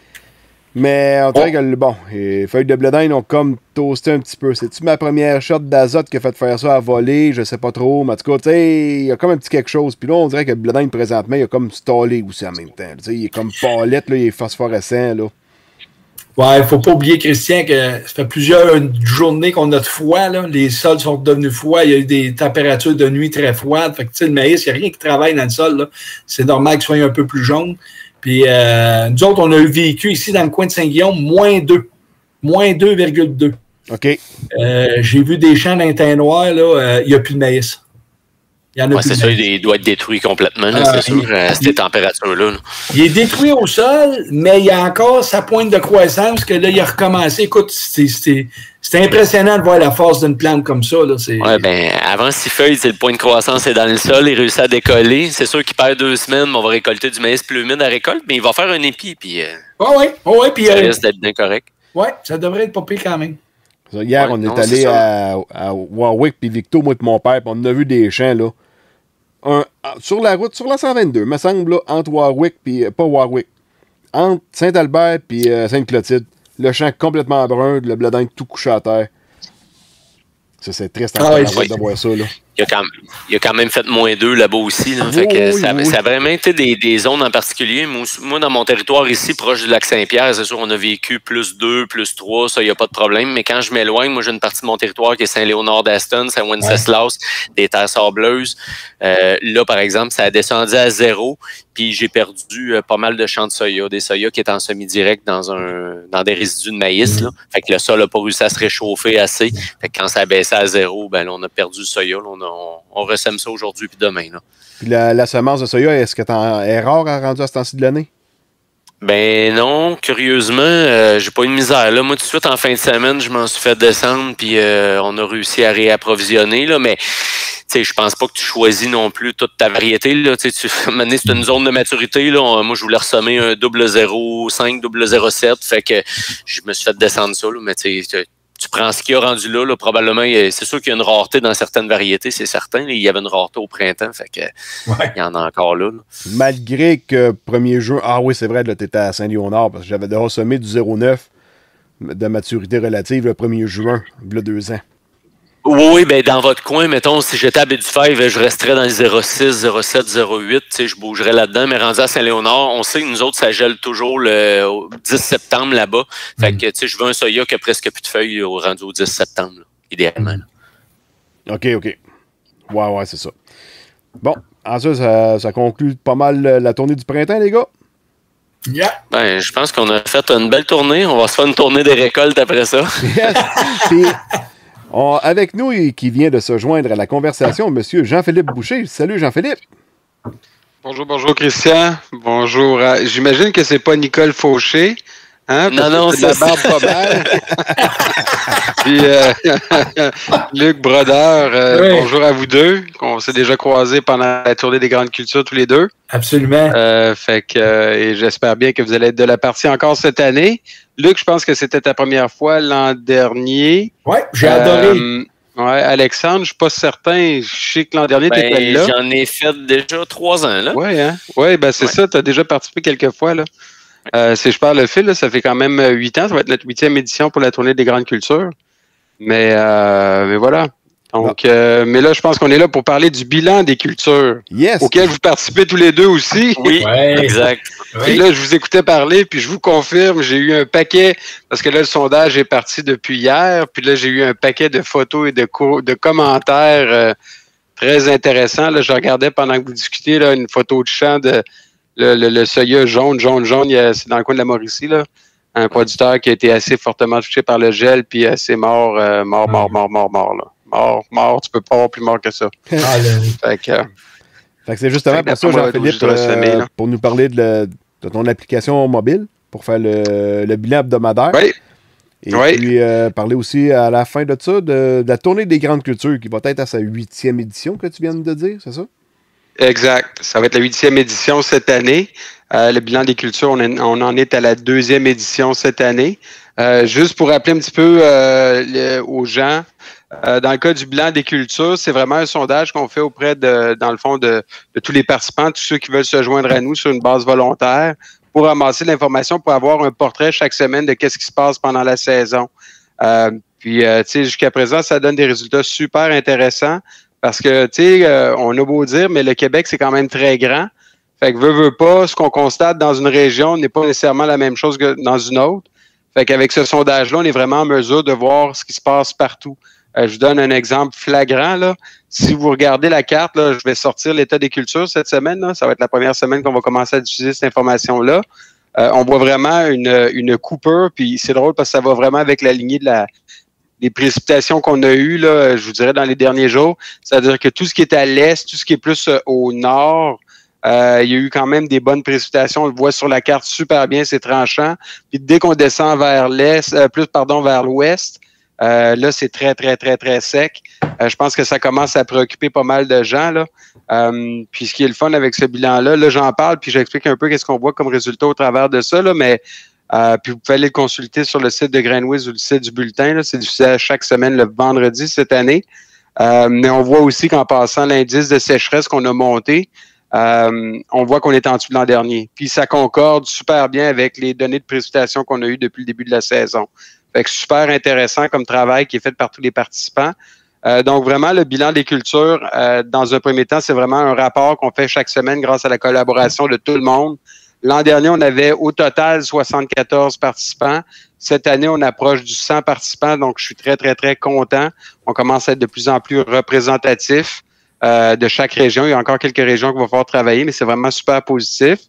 C: Mais on dirait que, les feuilles de blé d'Inde ont comme toasté un petit peu. C'est-tu ma première shot d'azote qui a fait faire ça à voler? Je sais pas trop. Mais en tout cas, tu sais, il y a comme un petit quelque chose. Puis là, on dirait que le blé d'Inde, présentement, il a comme stallé aussi en même temps. Tu sais, il est comme palette, là, il est phosphorescent, là.
B: Ouais, il ne faut pas oublier, Christian, que ça fait plusieurs journées qu'on a de froid. Là. Les sols sont devenus froids. Il y a eu des températures de nuit très froides. Fait que, tu sais, le maïs, il n'y a rien qui travaille dans le sol. Là. C'est normal qu'il soit un peu plus jaune. Puis, nous autres, on a eu vécu ici dans le coin de Saint-Guillaume, -2. -2,2.
C: OK.
B: J'ai vu des champs d'un teint noir, là. Il n'y a plus de maïs.
A: C'est ça, il doit être détruit complètement, là, c'est sûr, à ces températures-là. Là.
B: Il est détruit au sol, mais il y a encore sa pointe de croissance que là, il a recommencé. Écoute, c'est impressionnant de voir la force d'une plante comme ça.
A: Oui, bien, avant 6 feuilles, le point de croissance est dans le sol, il réussit à décoller. C'est sûr qu'il perd 2 semaines, mais on va récolter du maïs plus humide à récolte, mais il va faire un épi, puis
B: puis
A: ça risque d'être bien correct.
B: Oui, ça devrait être pas pire quand même.
C: Hier, on est allé à Warwick puis Victo, moi et mon père, puis on a vu des champs, là. Sur la route, sur la 122, me semble, là, entre Warwick puis pas Warwick, entre Saint-Albert puis Sainte-Clotilde, le champ complètement brun, le blé d'Inde tout couché à terre. Ça, c'est triste de voir ça, là.
A: Il a quand même fait -2 là-bas aussi. Là. Fait que ça a vraiment été des zones en particulier. Moi, dans mon territoire ici, proche du lac Saint-Pierre, c'est sûr, on a vécu +2, +3, ça, il n'y a pas de problème. Mais quand je m'éloigne, moi, j'ai une partie de mon territoire qui est Saint-Léonard-d'Aston, Saint-Wenceslas, des terres sableuses. Là, par exemple, ça a descendu à 0. Puis j'ai perdu pas mal de champs de soya, des soya qui étaient en semi-direct dans des résidus de maïs. Là. Fait que le sol n'a pas réussi à se réchauffer assez. Fait que quand ça a baissé à 0, ben là, on a perdu le soya. Là, on ressème ça aujourd'hui puis demain. Là.
C: Puis la semence de soya, est-ce qu'elle est rare à rendre à ce temps-ci de l'année? Ben
A: non, curieusement, j'ai pas eu de misère. Là, moi, tout de suite, en fin de semaine, je m'en suis fait descendre, puis on a réussi à réapprovisionner. Là, mais je pense pas que tu choisis non plus toute ta variété. Là, c'est une zone de maturité. Là, moi, je voulais ressemer un 0,05, 0,07. Fait que je me suis fait descendre ça. Là, mais tu tu prends ce qu'il y a rendu là, probablement, c'est sûr qu'il y a une rareté dans certaines variétés, c'est certain. Il y avait une rareté au printemps, fait que il y en a encore là.
C: Malgré que 1er juin, ah oui, c'est vrai, tu étais à Saint-Léonard, parce que j'avais déjà semé du 0,9 de maturité relative le 1er juin, il y a 2 ans.
A: Oui, ben dans votre coin, mettons, si j'étais à Baie-du-Fèvre, je resterais dans les 0,6, 0,7, 0,8, je bougerais là-dedans, mais rendu à Saint-Léonard, on sait que nous autres, ça gèle toujours le 10 septembre là-bas. Fait que, je veux un soya qui a presque plus de feuilles rendu au 10 septembre, là, idéalement. Là.
C: OK. Ouais, c'est ça. Bon, ensuite, ça conclut pas mal la tournée du printemps, les gars?
B: Yeah.
A: Ben, je pense qu'on a fait une belle tournée. On va se faire une tournée des récoltes après ça.
C: Yes! Puis, avec nous, qui vient de se joindre à la conversation, M. Jean-Philippe Boucher. Salut, Jean-Philippe.
E: Bonjour, Christian. Bonjour. J'imagine que c'est pas Nicole Fauché. Hein?
A: Non,
E: c'est la barbe pas mal. Puis Luc Brodeur, oui. Bonjour à vous deux. On s'est déjà croisés pendant la tournée des grandes cultures tous les deux.
B: Absolument.
E: Et j'espère bien que vous allez être de la partie encore cette année. Luc, je pense que c'était ta première fois l'an dernier.
B: Oui, j'ai adoré.
E: Ouais, Alexandre, je suis pas certain. Je sais que l'an dernier, tu étais là.
A: J'en ai fait déjà 3 ans. Là.
E: Oui, hein? Ouais, ben c'est ça. Tu as déjà participé quelques fois. Là. Si je parle le fil, là, ça fait quand même 8 ans. Ça va être notre 8e édition pour la tournée des grandes cultures. Mais voilà. Donc, mais là, je pense qu'on est là pour parler du bilan des cultures.
C: Yes.
E: Auquel vous participez tous les deux aussi.
A: Oui, exact.
E: Puis là, je vous écoutais parler, puis je vous confirme, j'ai eu un paquet, parce que là, le sondage est parti depuis hier, puis là, j'ai eu un paquet de photos et de commentaires très intéressants. Là, je regardais pendant que vous discutiez là, une photo de champ de le soya jaune, c'est dans le coin de la Mauricie, là. Un producteur qui a été assez fortement touché par le gel, puis assez mort, là. Mort, tu peux pas avoir plus mort que ça. Fait que
C: c'est justement pour ça, Jean-Philippe, pour nous parler de ton application mobile, pour faire le bilan hebdomadaire.
E: Oui.
C: Et puis parler aussi à la fin de ça de la tournée des grandes cultures, qui va être à sa 8e édition, que tu viens de dire, c'est ça?
E: Exact. Ça va être la 8e édition cette année. Le bilan des cultures, on en est à la 2e édition cette année. Juste pour rappeler un petit peu aux gens, dans le cas du bilan des cultures, c'est vraiment un sondage qu'on fait auprès dans le fond, de tous les participants, tous ceux qui veulent se joindre à nous sur une base volontaire pour ramasser de l'information, pour avoir un portrait chaque semaine de qu'est-ce qui se passe pendant la saison. Puis, tu sais, jusqu'à présent, ça donne des résultats super intéressants parce que, tu sais, on a beau dire, mais le Québec, c'est quand même très grand. Fait que veut pas, ce qu'on constate dans une région n'est pas nécessairement la même chose que dans une autre. Fait qu'avec ce sondage-là, on est vraiment en mesure de voir ce qui se passe partout. Je vous donne un exemple flagrant. Là. Si vous regardez la carte, là, je vais sortir l'état des cultures cette semaine. Là. Ça va être la première semaine qu'on va commencer à diffuser cette information-là. On voit vraiment une coupure, puis c'est drôle parce que ça va vraiment avec la lignée des précipitations qu'on a eues, là, je vous dirais, dans les derniers jours. C'est-à-dire que tout ce qui est à l'est, tout ce qui est plus au nord, il y a eu quand même des bonnes précipitations. On le voit sur la carte super bien, c'est tranchant. Puis dès qu'on descend vers vers l'ouest, là, c'est très, très, très, très sec. Je pense que ça commence à préoccuper pas mal de gens. Là. Puis ce qui est le fun avec ce bilan-là, là, j'en parle, puis j'explique un peu qu'est-ce qu'on voit comme résultat au travers de ça. Là, mais puis vous pouvez aller le consulter sur le site de GrainWiz ou le site du bulletin. Là, c'est diffusé à chaque semaine le vendredi cette année. Mais on voit aussi qu'en passant l'indice de sécheresse qu'on a monté, on voit qu'on est en dessous de l'an dernier. Puis ça concorde super bien avec les données de précipitation qu'on a eues depuis le début de la saison. Fait que super intéressant comme travail qui est fait par tous les participants. Donc vraiment, le bilan des cultures, dans un premier temps, c'est vraiment un rapport qu'on fait chaque semaine grâce à la collaboration de tout le monde. L'an dernier, on avait au total 74 participants. Cette année, on approche du 100 participants, donc je suis très, très, très content. On commence à être de plus en plus représentatif de chaque région. Il y a encore quelques régions qu'il va falloir travailler, mais c'est vraiment super positif.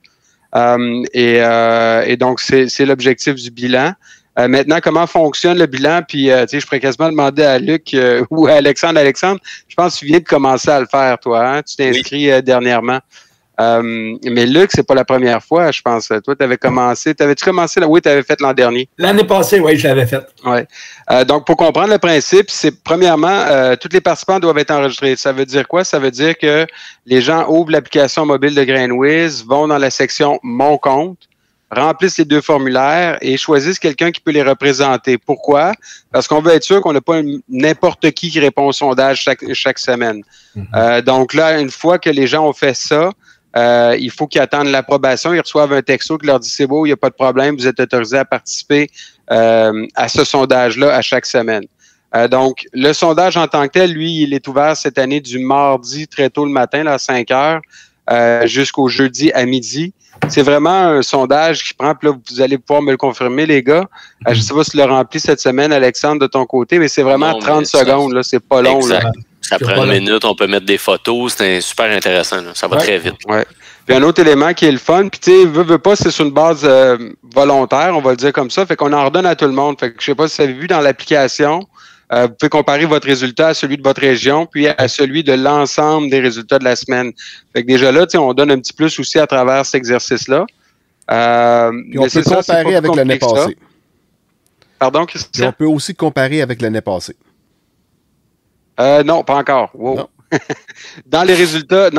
E: Et donc, c'est l'objectif du bilan. Maintenant, comment fonctionne le bilan? Puis, tu sais, je pourrais quasiment demander à Luc ou à Alexandre. Alexandre, je pense que tu viens de commencer à le faire, toi. Hein? Tu t'es inscrit dernièrement. Mais Luc, c'est pas la première fois, je pense. Toi, tu avais commencé. T'avais-tu commencé? Oui, tu avais fait l'an dernier.
B: L'année passée, oui, je l'avais fait.
E: Oui. Donc, pour comprendre le principe, c'est premièrement, tous les participants doivent être enregistrés. Ça veut dire quoi? Ça veut dire que les gens ouvrent l'application mobile de GrainWiz, vont dans la section Mon compte. remplissent les 2 formulaires et choisissent quelqu'un qui peut les représenter. Pourquoi? Parce qu'on veut être sûr qu'on n'a pas n'importe qui répond au sondage chaque semaine. Donc là, une fois que les gens ont fait ça, il faut qu'ils attendent l'approbation. Ils reçoivent un texto qui leur dit « C'est beau, il n'y a pas de problème, vous êtes autorisé à participer à ce sondage-là à chaque semaine. » Donc, le sondage en tant que tel, lui, il est ouvert cette année du mardi très tôt le matin, là, à 5 heures, jusqu'au jeudi à midi. C'est vraiment un sondage qui prend, puis là, vous allez pouvoir me le confirmer, les gars. Je ne sais pas si tu l'as rempli cette semaine, Alexandre, de ton côté, mais c'est vraiment 30 secondes, là, c'est pas long.
A: Exact.
E: Là.
A: Ça prend une minute, on peut mettre des photos, c'est super intéressant, là. Ça va très vite.
E: Ouais. Puis un autre élément qui est le fun, puis tu sais, veut pas, c'est sur une base volontaire, on va le dire comme ça, fait qu'on en redonne à tout le monde. Fait que je sais pas si vous avez vu dans l'application, vous pouvez comparer votre résultat à celui de votre région, puis à celui de l'ensemble des résultats de la semaine. Fait que déjà là, on donne un petit plus aussi à travers cet exercice-là.
C: Puis on peut comparer avec l'année passée.
E: Pardon, Christian?
C: Puis on peut aussi comparer avec l'année passée.
E: Non, pas encore. Wow.
C: Non.
E: Dans les résultats,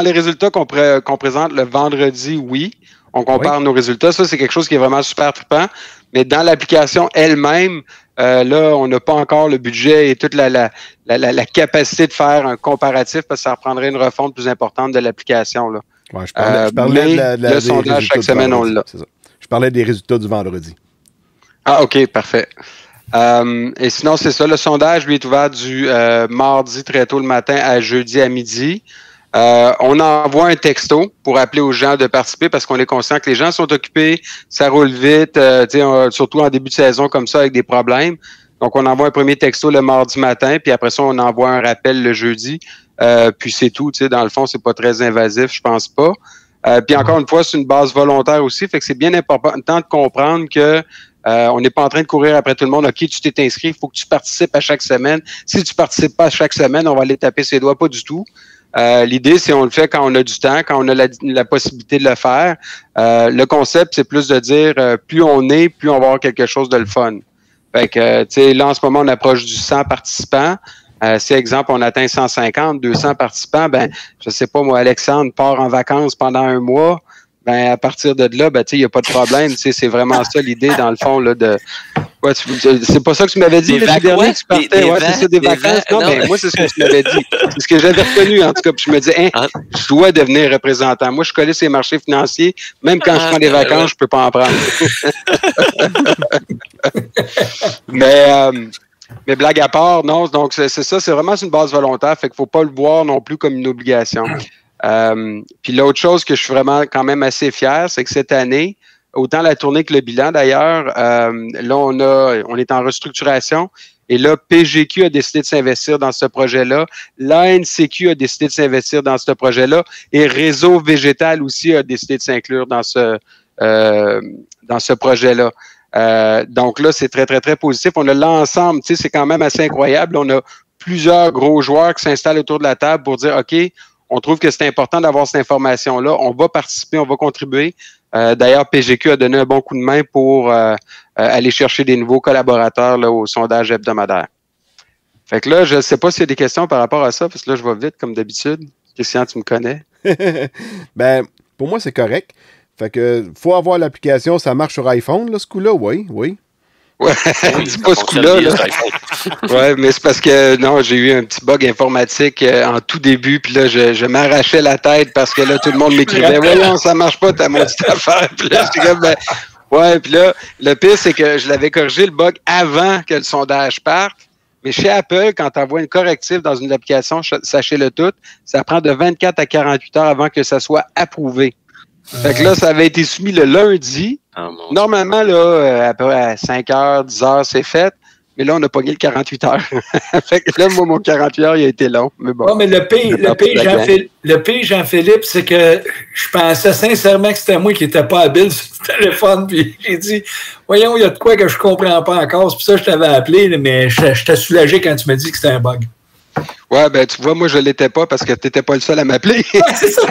E: qu'on présente le vendredi, oui. On compare nos résultats. Ça, c'est quelque chose qui est vraiment super trippant. Mais dans l'application elle-même, là, on n'a pas encore le budget et toute la capacité de faire un comparatif parce que ça reprendrait une refonte plus importante de l'application. Là.
C: Ouais, je parlais
E: le sondage chaque semaine, on l'a.
C: Je parlais des résultats du vendredi.
E: Ah, OK, parfait. Et sinon, c'est ça. Le sondage, lui, est ouvert du mardi très tôt le matin à jeudi à midi. On envoie un texto pour appeler aux gens de participer parce qu'on est conscient que les gens sont occupés, ça roule vite, surtout en début de saison comme ça avec des problèmes. Donc, on envoie un premier texto le mardi matin, puis après ça, on envoie un rappel le jeudi. Puis c'est tout. Dans le fond, c'est pas très invasif, je pense pas. Puis encore une fois, c'est une base volontaire aussi, fait que c'est bien important de comprendre que on n'est pas en train de courir après tout le monde. OK, tu t'es inscrit, il faut que tu participes à chaque semaine. Si tu participes pas à chaque semaine, on va aller taper ses doigts, pas du tout. L'idée, c'est on le fait quand on a du temps, quand on a la possibilité de le faire. Le concept, c'est plus de dire plus on est, plus on va avoir quelque chose de le fun. Fait que, tu sais, là, en ce moment, on approche du 100 participants. Si, exemple, on atteint 150, 200 participants, ben, je sais pas, moi, Alexandre part en vacances pendant un mois. Ben, à partir de là, ben, tu sais, il n'y a pas de problème. Tu sais, c'est vraiment ça l'idée, dans le fond, là, de. Ouais, c'est pas ça que tu m'avais dit, le dernier que tu partais. Ouais, c'est ça, des vacances. Non, mais moi, c'est ce que tu m'avais dit. C'est ce que j'avais retenu, en tout cas. Puis je me disais, je dois devenir représentant. Moi, je connais ces marchés financiers. Même quand je prends des vacances, je peux pas en prendre. Mais blague à part, non. Donc, c'est ça. C'est vraiment une base volontaire. Fait qu'il faut pas le voir non plus comme une obligation. Puis l'autre chose que je suis vraiment quand même assez fier, c'est que cette année, autant la tournée que le bilan d'ailleurs, là on est en restructuration et là PGQ a décidé de s'investir dans ce projet-là, l'ANCQ a décidé de s'investir dans ce projet-là et Réseau Végétal aussi a décidé de s'inclure dans ce projet-là. Donc là c'est très très très positif. On a l'ensemble, tu sais, c'est quand même assez incroyable. On a plusieurs gros joueurs qui s'installent autour de la table pour dire OK. On trouve que c'est important d'avoir cette information-là. On va participer, on va contribuer. D'ailleurs, PGQ a donné un bon coup de main pour aller chercher des nouveaux collaborateurs là, au sondage hebdomadaire. Fait que là, je ne sais pas s'il y a des questions par rapport à ça, parce que là, je vais vite comme d'habitude. Christian, tu me connais?
C: Ben, pour moi, c'est correct. Fait que faut avoir l'application, ça marche sur iPhone, là, ce coup-là, oui.
E: Ouais, c'est pas ce coup-là. Là. Ouais, mais c'est parce que non, j'ai eu un petit bug informatique en tout début, puis là, je m'arrachais la tête parce que là, tout le monde m'écrivait voyons, ça marche pas ta maudite affaire. Puis là, j'étais comme ouais, puis là, le pire, c'est que je l'avais corrigé le bug avant que le sondage parte. Mais chez Apple, quand tu envoies une corrective dans une application, sachez-le tout, ça prend de 24 à 48 heures avant que ça soit approuvé. Fait que là, ça avait été soumis le lundi. Normalement, là, à peu près à 5 heures, 10 heures, c'est fait. Mais là, on a pogné le 48 heures. Fait que là, moi, mon 48 heures, il a été long. Mais bon.
B: Ouais, mais le pire, Jean-Philippe, c'est que je pensais sincèrement que c'était moi qui n'étais pas habile sur le téléphone. Puis j'ai dit, voyons, il y a de quoi que je ne comprends pas encore. C'est pour ça que je t'avais appelé, mais j'étais soulagé quand tu m'as dit que c'était un bug.
E: Ouais, ben tu vois, moi, je ne l'étais pas parce que tu n'étais pas le seul à m'appeler.
B: Ouais, c'est ça.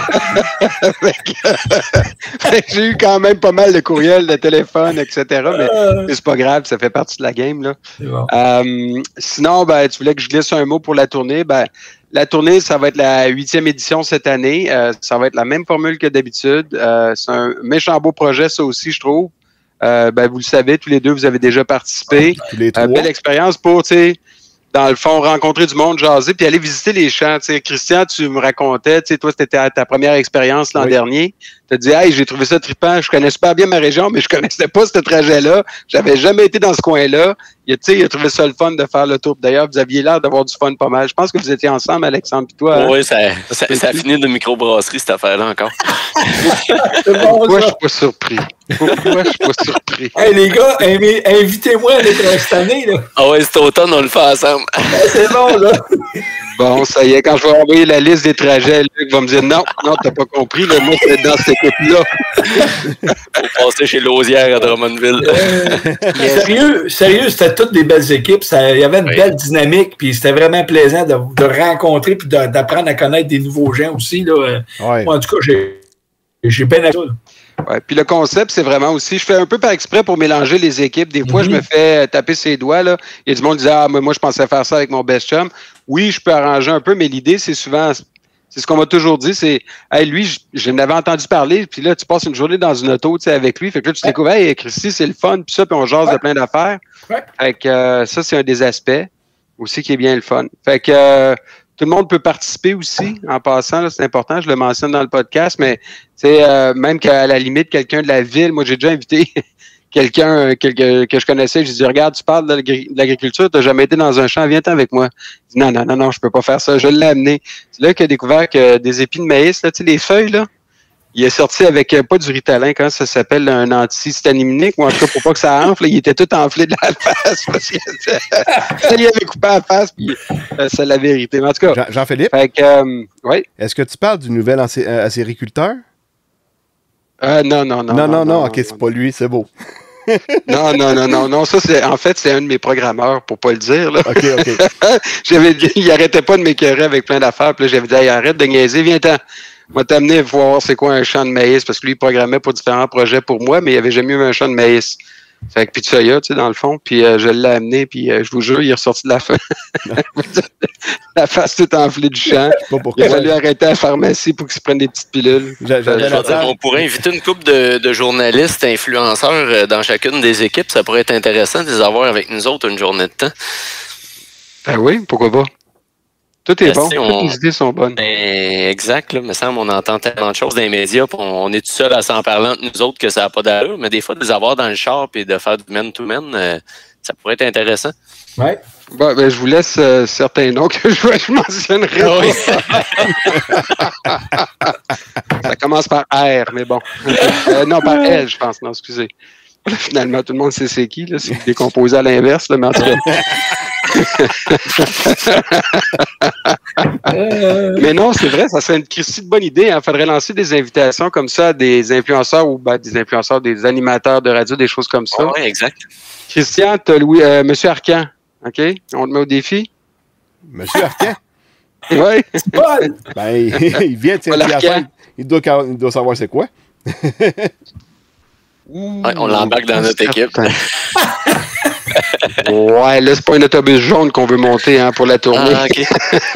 E: Fait que j'ai eu quand même pas mal de courriels, de téléphones, etc. Mais c'est pas grave, ça fait partie de la game. Là.
B: Bon.
E: Sinon, ben, tu voulais que je glisse un mot pour la tournée. Ben, la tournée, ça va être la 8e édition cette année. Ça va être la même formule que d'habitude. C'est un méchant beau projet, ça aussi, je trouve. Vous le savez, tous les deux, vous avez déjà participé.
C: Tous les trois.
E: Belle expérience pour, tu sais, dans le fond, rencontrer du monde, jaser, puis aller visiter les champs. Tu sais, Christian, tu me racontais, tu sais, toi, c'était ta première expérience l'an dernier. Tu as dit, hey, j'ai trouvé ça trippant. Je connais pas bien ma région, mais je connaissais pas ce trajet-là. J'avais jamais été dans ce coin-là. Il a trouvé ça le fun de faire le tour. D'ailleurs, vous aviez l'air d'avoir du fun pas mal. Je pense que vous étiez ensemble, Alexandre, et toi.
A: Oui, ça a fini de microbrasserie, cette affaire-là, encore.
E: Pourquoi je suis pas surpris? Pourquoi je suis pas surpris?
B: Hey, les gars, invitez-moi à l'être cette année, là.
A: Ah ouais, cet automne, on le fait ensemble.
B: C'est bon, là.
E: Bon, ça y est, quand je vais envoyer la liste des trajets, Luc va me dire non, t'as pas compris, là, moi, c'est dans cette équipe-là.
A: Faut passer chez Lausière à Drummondville.
B: Sérieux, c'était toutes des belles équipes. Il y avait une belle dynamique, puis c'était vraiment plaisant de rencontrer puis d'apprendre à connaître des nouveaux gens aussi. Là. Moi, en tout cas, j'ai bien aimé ça.
E: Ouais, puis le concept, c'est vraiment aussi, je fais un peu par exprès pour mélanger les équipes. Des fois, je me fais taper ses doigts. Là. Il y a du monde qui disait, moi, je pensais faire ça avec mon best chum. Oui, je peux arranger un peu, mais l'idée, c'est souvent, c'est ce qu'on m'a toujours dit, c'est, hey, lui, je n'avais entendu parler, puis là, tu passes une journée dans une auto, tu sais, avec lui. Fait que là, tu découvres, hey, Christy, c'est le fun, puis ça, puis on jase de plein d'affaires. Fait que ça, c'est un des aspects aussi qui est bien le fun. Fait que tout le monde peut participer aussi, en passant, là, c'est important, je le mentionne dans le podcast, mais même qu'à la limite, quelqu'un de la ville, moi j'ai déjà invité quelqu'un que je connaissais, j'ai dit, regarde, tu parles de l'agriculture, tu n'as jamais été dans un champ, viens-t'en avec moi. Il dit, non, je peux pas faire ça, je l'ai amené. C'est là qu'il a découvert que des épis de maïs, là, tu sais, les feuilles, là, il est sorti avec, pas du Ritalin, quand ça s'appelle un antihistaminique, ou en tout cas pour pas que ça enfle, il était tout enflé de la face, parce que ça lui avait coupé la face, puis c'est la vérité. Mais en tout cas,
C: Jean-Philippe,
E: oui.
C: Est-ce que tu parles du nouvel acériculteur?
E: Non,
C: ok, c'est pas lui, c'est beau.
E: Non, ça, c'est un de mes programmeurs, pour pas le dire, là.
C: OK.
E: Il arrêtait pas de m'écœurer avec plein d'affaires, puis là, j'avais dit, hey, arrête de niaiser, viens-t'en. Moi, t'amener voir c'est quoi un champ de maïs, parce que lui, il programmait pour différents projets pour moi, mais il avait jamais eu un champ de maïs. Fait que puis de soya, tu sais, dans le fond, puis je l'ai amené, puis je vous jure, il est ressorti de la fin. La face toute enflée du champ. Il a fallu arrêter à la pharmacie pour qu'il se prenne des petites pilules.
A: On pourrait inviter une couple de journalistes, influenceurs dans chacune des équipes. Ça pourrait être intéressant de les avoir avec nous autres une journée de temps.
E: Ben oui, pourquoi pas? Tout est bon, toutes les idées sont bonnes.
A: Exact, là, me semble, on entend tellement de choses dans les médias, puis on est tout seul à s'en parler entre nous autres que ça n'a pas d'allure, mais des fois, de les avoir dans le char et de faire du man-to-man, ça pourrait être intéressant.
B: Oui.
E: Bon, je vous laisse certains noms que je mentionnerai. Ça commence par R, mais bon. Non, par L, je pense. Non, excusez. Finalement, tout le monde sait c'est qui, là, c'est décomposé à l'inverse, là, mais en tout cas. Mais non, c'est vrai, ça serait une Christie de bonne idée. Il faudrait lancer des invitations comme ça à des influenceurs ou des animateurs de radio, des choses comme ça.
A: Oui, exact.
E: Christian, tu as Monsieur Arcan. OK? On te met au défi?
C: Monsieur Arcan?
E: Oui.
C: Il vient de Saint-Hyacinthe. Il doit savoir c'est quoi.
A: Ouais, on l'embarque dans notre équipe.
E: Ouais, là, c'est pas un autobus jaune qu'on veut monter pour la tournée.
A: Ah, OK.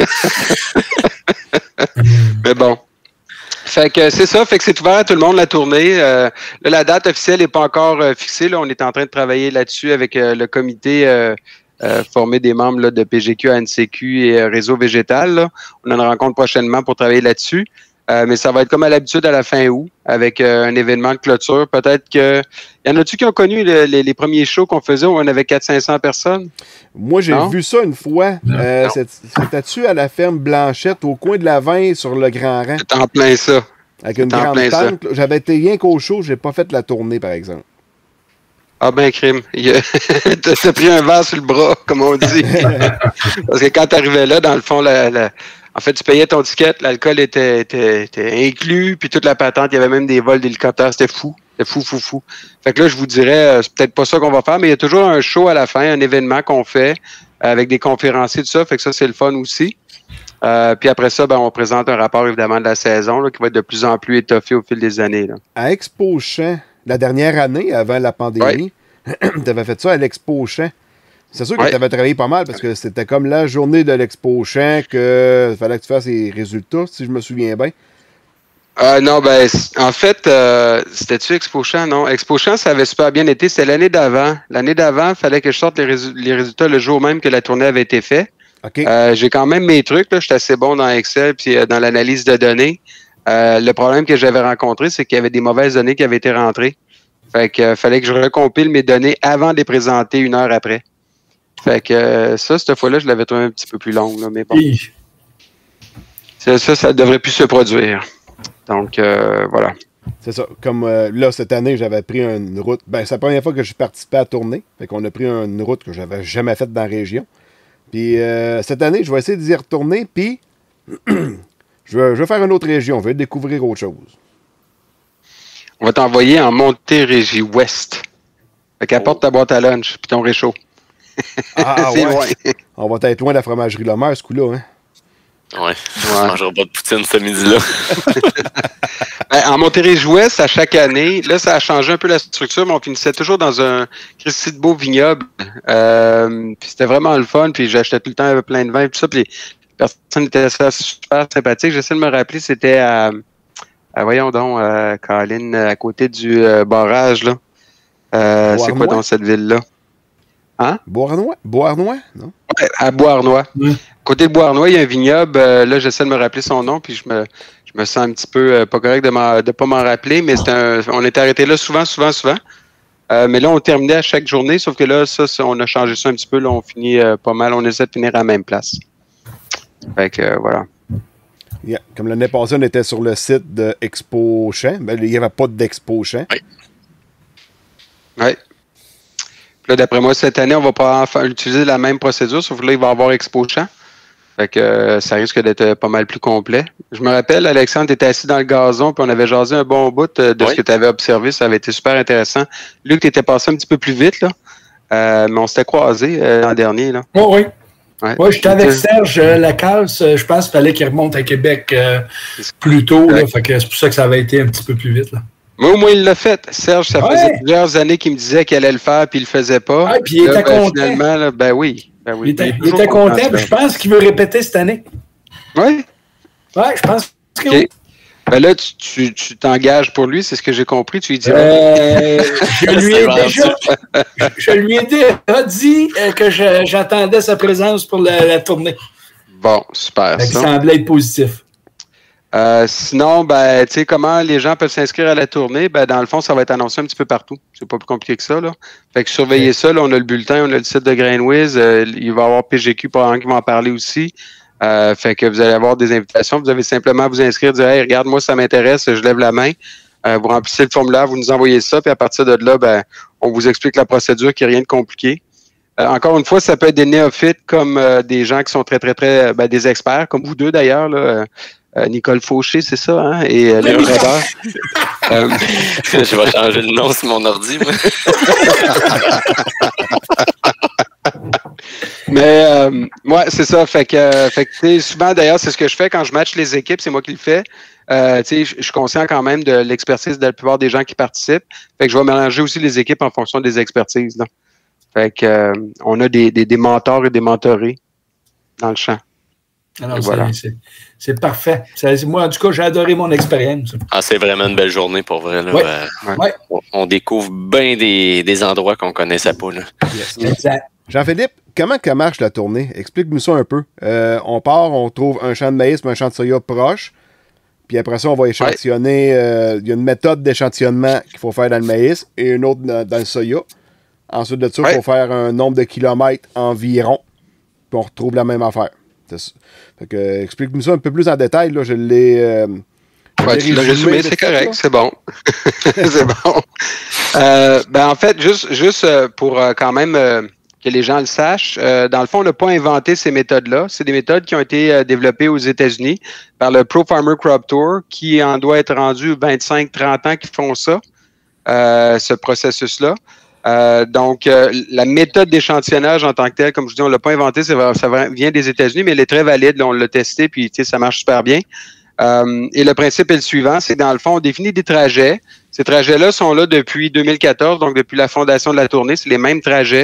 E: Mais bon. Fait que c'est ça, fait que c'est ouvert à tout le monde la tournée. Là, la date officielle n'est pas encore fixée. Là, on est en train de travailler là-dessus avec le comité formé des membres là, de PGQ, ANCQ et Réseau Végétal. Là. On a une rencontre prochainement pour travailler là-dessus. Mais ça va être comme à l'habitude à la fin août, avec un événement de clôture. Peut-être que... Y en a-tu qui ont connu les premiers shows qu'on faisait où on avait 400-500 personnes?
C: Moi, j'ai vu ça une fois. C'était-tu à la ferme Blanchette, au coin de la 20, sur le Grand Rang?
E: C'est en plein ça.
C: Avec une grande tente. J'avais été rien qu'au show, j'ai pas fait la tournée, par exemple.
E: Ah ben, crime. T'as pris un verre sur le bras, comme on dit. Parce que quand t'arrivais là, dans le fond, en fait, tu payais ton ticket, l'alcool était inclus, puis toute la patente, il y avait même des vols d'hélicoptères, c'était fou. C'était fou. Fait que là, je vous dirais, c'est peut-être pas ça qu'on va faire, mais il y a toujours un show à la fin, un événement qu'on fait avec des conférenciers, tout ça, fait que ça, c'est le fun aussi. Puis après ça, on présente un rapport, évidemment, de la saison, là, qui va être de plus en plus étoffé au fil des années. Là.
C: À Expo Champ, la dernière année, avant la pandémie, tu avais fait ça à l'Expo Champ. C'est sûr que tu avais travaillé pas mal parce que c'était comme la journée de l'Expo Champ qu'il fallait que tu fasses les résultats, si je me souviens bien.
E: Non, ben, en fait, c'était-tu Expo Champ? Non, Expo Champ, ça avait super bien été. C'était l'année d'avant. L'année d'avant, il fallait que je sorte les résultats le jour même que la tournée avait été faite.
C: Okay.
E: J'ai quand même mes trucs. Je suis assez bon dans Excel puis dans l'analyse de données. Le problème que j'avais rencontré, c'est qu'il y avait des mauvaises données qui avaient été rentrées. Fait que fallait que je recompile mes données avant de les présenter 1 heure après. Fait que cette fois-là, je l'avais trouvé un petit peu plus longue, là, mais bon.
B: Oui.
E: Ça devrait plus se produire. Donc, voilà.
C: C'est ça. Comme là, cette année, j'avais pris une route. Ben, c'est la première fois que je participais à la tournée. Fait qu'on a pris une route que j'avais jamais faite dans la région. Puis cette année, je vais essayer d'y retourner. Puis je vais faire une autre région. Je vais découvrir autre chose.
E: On va t'envoyer en Montérégie-Ouest. Fait qu'apporte ta boîte à lunch puis ton réchaud.
C: Ah,
E: c'est
C: ouais.
E: loin.
C: On va être loin de la fromagerie Lemaire, ce coup-là. Hein?
A: Ouais, je ne mangerai pas de poutine ce midi-là.
E: En Montérégie-Ouest, à chaque année, là, ça a changé un peu la structure, mais on finissait toujours dans un Christy de beau vignoble. Puis c'était vraiment le fun, puis j'achetais tout le temps plein de vin et tout ça, puis les personnes étaient super sympathiques. J'essaie de me rappeler, c'était à voyons donc, Colin, à côté du barrage, là. C'est quoi dans cette ville-là? Hein?
C: Beauharnois, non?
E: Ouais, à Beauharnois. À côté de Beauharnois, il y a un vignoble. Là, j'essaie de me rappeler son nom, puis je me sens un petit peu pas correct de ne pas m'en rappeler, mais on était arrêté là souvent. Mais là, on terminait à chaque journée, sauf que là, on a changé ça un petit peu. Là, on finit pas mal. On essaie de finir à la même place. Fait que, voilà.
C: Yeah. Comme l'année passée, on était sur le site de Expo Champ. Ben, il n'y avait pas d'Expo Champ.
E: Oui. Là, d'après moi, cette année, on va pas utiliser la même procédure, sauf que là, il va y avoir Expo Champ. Fait que ça risque d'être pas mal plus complet. Je me rappelle, Alexandre, tu étais assis dans le gazon, puis on avait jasé un bon bout de ce que tu avais observé. Ça avait été super intéressant. Luc, tu étais passé un petit peu plus vite, là. Mais on s'était croisés l'an dernier, là.
B: Oh, oui.
E: Ouais.
B: Oui, j'étais avec Serge Lacasse. Je pense qu'il fallait qu'il remonte à Québec plus tôt. Là, fait que c'est pour ça que ça avait été un petit peu plus vite. Là.
E: Moi, au moins, il l'a fait. Serge, ça faisait plusieurs années qu'il me disait qu'il allait le faire, puis il le faisait pas.
B: Ah, puis il était content.
E: Finalement, là, ben oui.
B: Il était content, mais je pense qu'il veut répéter cette année.
E: Oui?
B: Oui, je pense que
E: oui. Ben là, tu t'engages pour lui, c'est ce que j'ai compris. Tu lui dis.
B: Je lui ai déjà dit que j'attendais sa présence pour la tournée.
E: Bon, super.
B: Ça semblait être positif.
E: Sinon, ben, tu sais, comment les gens peuvent s'inscrire à la tournée? Ben, dans le fond, ça va être annoncé un petit peu partout. C'est pas plus compliqué que ça, là. Fait que surveillez ça. Là, on a le bulletin, on a le site de GrainWiz. Il va y avoir PGQ, probablement, qui va en parler aussi. Fait que vous allez avoir des invitations. Vous avez simplement à vous inscrire, dire, hey, regarde, moi, ça m'intéresse, je lève la main. Vous remplissez le formulaire, vous nous envoyez ça, puis à partir de là, ben, on vous explique la procédure, qu'il n'y a rien de compliqué. Encore une fois, ça peut être des néophytes comme des gens qui sont très, très, très, des experts, comme vous deux d'ailleurs, là. Nicole Fauché, c'est ça, hein? Et Léon Radar.
A: Je vais changer le nom sur mon ordi, moi.
E: Mais ouais, c'est ça. Fait que souvent, d'ailleurs, c'est ce que je fais quand je match les équipes, c'est moi qui le fais. Je suis conscient quand même de l'expertise de la plupart des gens qui participent. Fait que je vais mélanger aussi les équipes en fonction des expertises. Là. Fait que on a des mentors et des mentorés dans le champ.
B: Alors, voilà. C'est parfait. Moi, en tout cas, j'ai adoré mon expérience.
A: Ah, c'est vraiment une belle journée pour vrai. Là.
B: Ouais.
A: On découvre bien des endroits qu'on ne connaissait pas. Là.
C: Yes. Exact. Jean-Philippe, comment ça marche la tournée? Explique-nous ça un peu. On part, on trouve un champ de maïs, mais un champ de soya proche. Puis après ça, on va échantillonner. Il y a une méthode d'échantillonnement qu'il faut faire dans le maïs et une autre dans le soya. Ensuite de ça, il faut faire un nombre de kilomètres environ. Puis on retrouve la même affaire. Fait que, explique-nous ça un peu plus en détail. Là. Je l'ai.
E: Tu l'as résumé, c'est correct, c'est bon. C'est bon. En fait, juste pour quand même que les gens le sachent, dans le fond, on n'a pas inventé ces méthodes-là. C'est des méthodes qui ont été développées aux États-Unis par le Pro Farmer Crop Tour, qui en doit être rendu 25-30 ans qu'ils font ça, ce processus-là. Donc, la méthode d'échantillonnage en tant que telle, comme je vous dis, on ne l'a pas inventé, ça vient des États-Unis, mais elle est très valide. Là, on l'a testé, puis ça marche super bien. Et le principe est le suivant, c'est dans le fond, on définit des trajets. Ces trajets-là sont là depuis 2014, donc depuis la fondation de la tournée, c'est les mêmes trajets.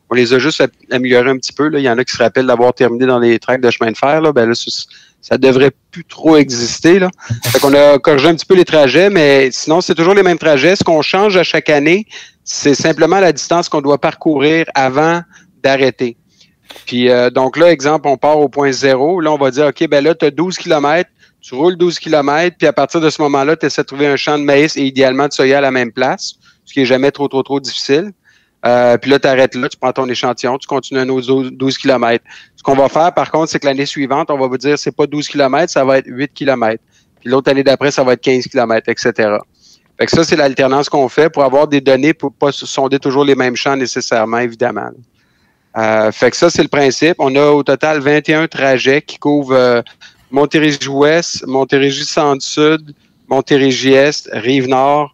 E: On les a juste améliorés un petit peu. Là. Il y en a qui se rappellent d'avoir terminé dans les tracts de chemin de fer. Là. Ben là, ça devrait plus trop exister. Là. Fait qu'on a corrigé un petit peu les trajets, mais sinon, c'est toujours les mêmes trajets. Ce qu'on change à chaque année, c'est simplement la distance qu'on doit parcourir avant d'arrêter. Puis, donc là, exemple, on part au point 0. Là, on va dire, OK, ben là, tu as 12 km. Tu roules 12 km, puis à partir de ce moment-là, tu essaies de trouver un champ de maïs et idéalement de soya à la même place, ce qui n'est jamais trop difficile. Puis là, tu arrêtes là, tu prends ton échantillon, tu continues un autre 12 km. Ce qu'on va faire, par contre, c'est que l'année suivante, on va vous dire c'est pas 12 km, ça va être 8 km. Puis l'autre année d'après, ça va être 15 km, etc. Fait que ça, c'est l'alternance qu'on fait pour avoir des données pour pas sonder toujours les mêmes champs nécessairement, évidemment. Fait que ça, c'est le principe. On a au total 21 trajets qui couvrent Montérégie-Ouest, Montérégie-Centre-Sud, Montérégie-Est, Rive-Nord,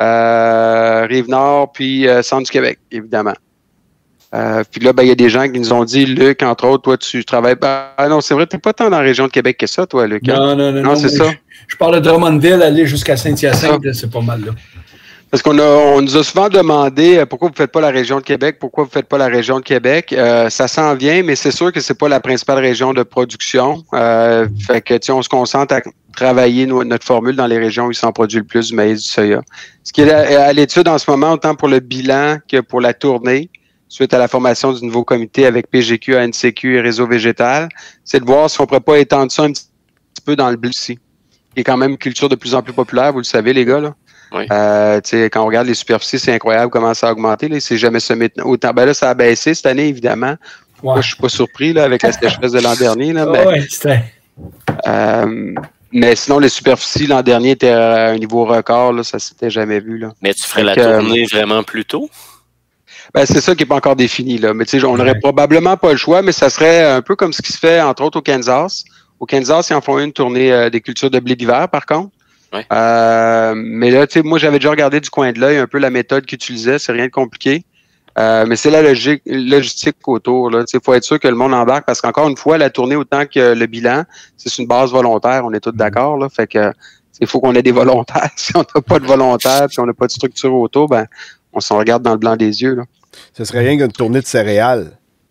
E: puis Centre du Québec, évidemment. Puis là, ben, il y a des gens qui nous ont dit, Luc, entre autres, toi, tu travailles pas. Ah non, c'est vrai, tu n'es pas tant dans la région de Québec que ça, toi, Luc. Hein?
B: Non,
E: c'est ça.
B: Je parle de Drummondville, aller jusqu'à Saint-Hyacinthe, c'est pas mal, là.
E: Parce qu'on nous a souvent demandé pourquoi vous ne faites pas la région de Québec, pourquoi vous ne faites pas la région de Québec. Ça s'en vient, mais c'est sûr que c'est pas la principale région de production. Fait que on se concentre à travailler notre formule dans les régions où il s'en produit le plus du maïs, du soya. Ce qui est à l'étude en ce moment, autant pour le bilan que pour la tournée, suite à la formation du nouveau comité avec PGQ, ANCQ et Réseau végétal, c'est de voir si on ne pourrait pas étendre ça un petit peu dans le blé aussi. Qui est quand même une culture de plus en plus populaire, vous le savez, les gars, là.
A: Oui.
E: Quand on regarde les superficies, c'est incroyable comment ça a augmenté. Là. C'est jamais semé autant. Ben là, ça a baissé cette année, évidemment. Ouais. Moi, je suis pas surpris là, avec la sécheresse de l'an dernier. Là, mais sinon, les superficies l'an dernier étaient à un niveau record. Là, ça s'était jamais vu. Là.
A: Mais tu ferais la tournée vraiment plus tôt?
E: Ben, c'est ça qui n'est pas encore défini. Là. Mais on n'aurait probablement pas le choix, mais ça serait un peu comme ce qui se fait, entre autres, au Kansas. Au Kansas, ils en font une tournée des cultures de blé d'hiver, par contre. Ouais. Mais là, tu sais, moi, j'avais déjà regardé du coin de l'œil un peu la méthode qu'ils utilisaient. C'est rien de compliqué. Mais c'est la logistique autour. Il faut être sûr que le monde embarque parce qu'encore une fois, la tournée autant que le bilan, c'est une base volontaire. On est tous d'accord. Là, fait que il faut qu'on ait des volontaires. Si on n'a pas de volontaires, si on n'a pas de structure autour, ben, on s'en regarde dans le blanc des yeux. Là.
C: Ce serait rien qu'une tournée de céréales.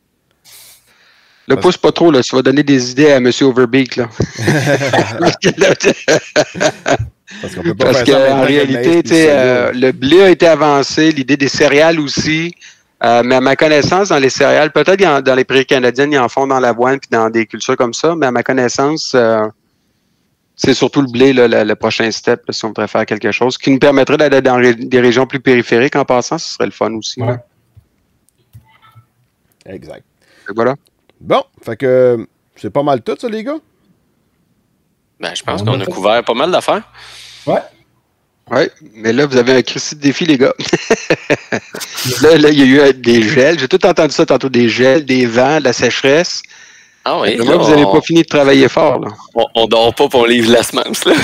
E: Le pousse pas trop, là. Tu vas donner des idées à M. Overbeek, là. Parce qu'en réalité, le blé a été avancé, l'idée des céréales aussi. Mais à ma connaissance, dans les céréales, peut-être dans les prairies canadiennes, ils en font dans l'avoine puis dans des cultures comme ça, mais à ma connaissance, c'est surtout le blé, là, le prochain step, là, si on voudrait faire quelque chose, qui nous permettrait d'aller dans des régions plus périphériques en passant, ce serait le fun aussi. Ouais.
C: Exact.
E: Et voilà.
C: Bon, fait que c'est pas mal tout, ça, les gars?
A: Ben, je pense qu'on a couvert pas mal d'affaires.
B: Ouais.
E: Oui, mais là, vous avez un cristal de défi, les gars. là, il y a eu des gels. J'ai tout entendu ça tantôt, des gels, des vents, de la sécheresse.
A: Ah oui.
E: Moi, vous n'avez pas fini de travailler fort, là.
A: On dort pas pour livre la semence, là.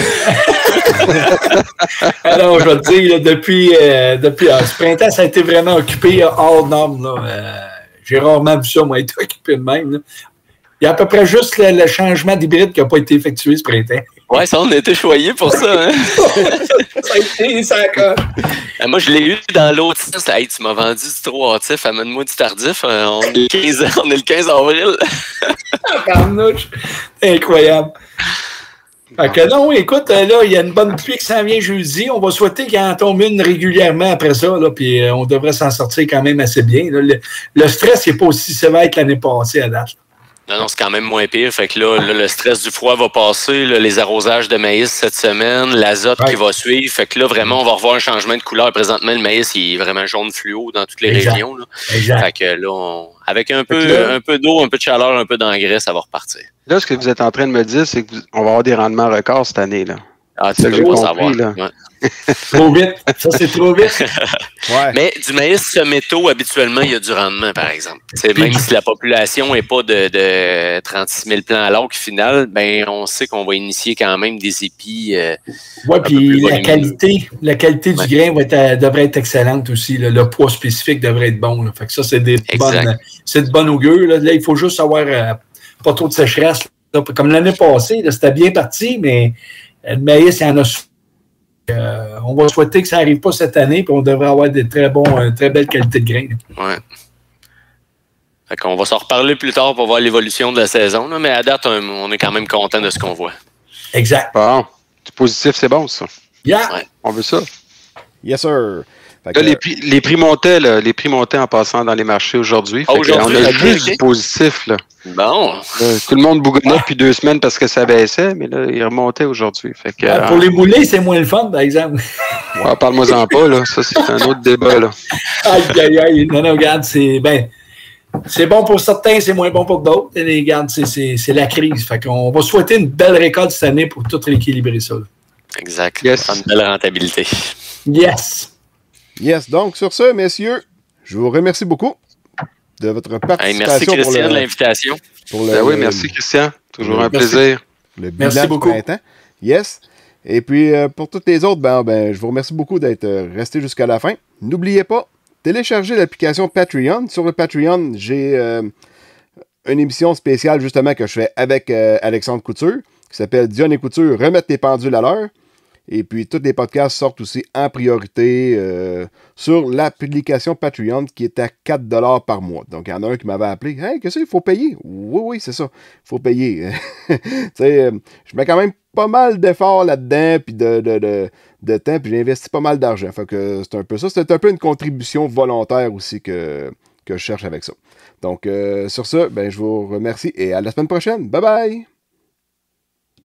B: Alors, je vais te dire, là, depuis ce printemps, ça a été vraiment occupé hors norme, là. J'ai rarement vu ça, moi, être occupé de même. Là. Il y a à peu près juste le changement d'hybride qui n'a pas été effectué ce printemps.
A: Oui, ça, on a été choyés pour ça. Hein?
B: Ça a été, ça encore.
A: Moi, je l'ai eu dans l'autre sens. Hey, tu m'as vendu du trop hâtif, amène-moi du tardif. On est le 15 avril.
B: Parnouche. Incroyable. Fait que non, écoute, là, il y a une bonne pluie qui s'en vient jeudi. On va souhaiter qu'il en tombe une régulièrement après ça, là, puis on devrait s'en sortir quand même assez bien. Là. Le stress n'est pas aussi sévère que l'année passée à date.
A: Non, c'est quand même moins pire. Fait que là, le stress du froid va passer, là, les arrosages de maïs cette semaine, l'azote qui va suivre. Fait que là, vraiment, on va revoir un changement de couleur. Présentement, le maïs, il est vraiment jaune fluo dans toutes les régions. Là. Fait que là, avec un peu d'eau, un peu de chaleur, un peu d'engrais, ça va repartir.
E: Là, ce que vous êtes en train de me dire, c'est qu'on va avoir des rendements records cette année, là.
A: Ah, tu peux pas savoir. Là. Ouais.
B: Trop vite. Ça, c'est trop vite.
A: Ouais. Mais du maïs semi-tôt, habituellement, il y a du rendement, par exemple. Même si la population n'est pas de 36 000 plants à l'arc final, ben, on sait qu'on va initier quand même des épis.
B: Oui, puis la qualité du grain devrait être excellente aussi. Là. Le poids spécifique devrait être bon. Là. Fait que ça, c'est de bonne augure. Là, il faut juste avoir pas trop de sécheresse. Là. Comme l'année passée, là, c'était bien parti, mais le maïs, il y en a on va souhaiter que ça n'arrive pas cette année, puis on devrait avoir des très belles qualités de grains.
A: Oui. Fait qu'on va s'en reparler plus tard pour voir l'évolution de la saison, là, mais à date, on est quand même content de ce qu'on voit.
B: Exact.
E: Bon, du positif, c'est bon, ça.
B: Yeah.
A: Ouais.
E: On veut ça.
C: Yes, sir. Fait
E: Là,
C: que,
E: les prix montaient, là, les prix montaient en passant dans les marchés aujourd'hui. Fait que
A: Aujourd'hui,
E: on a
A: ok,
E: juste
A: ok.
E: du positif, là.
A: Bon.
E: Là, tout le monde bougonnait depuis 2 semaines parce que ça baissait, mais là, il remontait aujourd'hui. Fait que,
B: Pour les moulés, c'est moins le fun, par exemple.
E: ouais, parle-moi-en pas, là. Ça, c'est un autre débat, là.
B: Aïe, aïe, aïe. Non, regarde, c'est bon pour certains, c'est moins bon pour d'autres. Et regarde, c'est la crise. Fait qu'on va souhaiter une belle récolte cette année pour tout rééquilibrer ça.
A: Exact.
E: Yes.
A: Ça a une belle rentabilité.
B: Yes.
C: yes, donc sur ce, messieurs, je vous remercie beaucoup de votre
A: Hey,
C: participation
A: merci,
C: pour
A: Christian,
C: le,
A: de l'invitation.
C: pour le,
E: Ben oui, merci, Christian. Toujours un
B: Merci.
E: plaisir.
C: le bilan
B: Merci
C: du
B: beaucoup.
C: printemps. Yes. Et puis, pour toutes les autres, je vous remercie beaucoup d'être restés jusqu'à la fin. N'oubliez pas, téléchargez l'application Patreon. Sur le Patreon, j'ai une émission spéciale, justement, que je fais avec Alexandre Couture, qui s'appelle Dion et Couture, remettre tes pendules à l'heure. Et puis, tous les podcasts sortent aussi en priorité sur l'application Patreon qui est à 4$ par mois. Donc, il y en a un qui m'avait appelé. « Hey, qu'est-ce qu'il faut payer? » Oui, c'est ça. Il faut payer. Tu sais, je mets quand même pas mal d'efforts là-dedans, puis de temps, puis j'investis pas mal d'argent. Fait que c'est un peu ça. C'est un peu une contribution volontaire aussi que je cherche avec ça. Donc, sur ce, je vous remercie et à la semaine prochaine. Bye bye!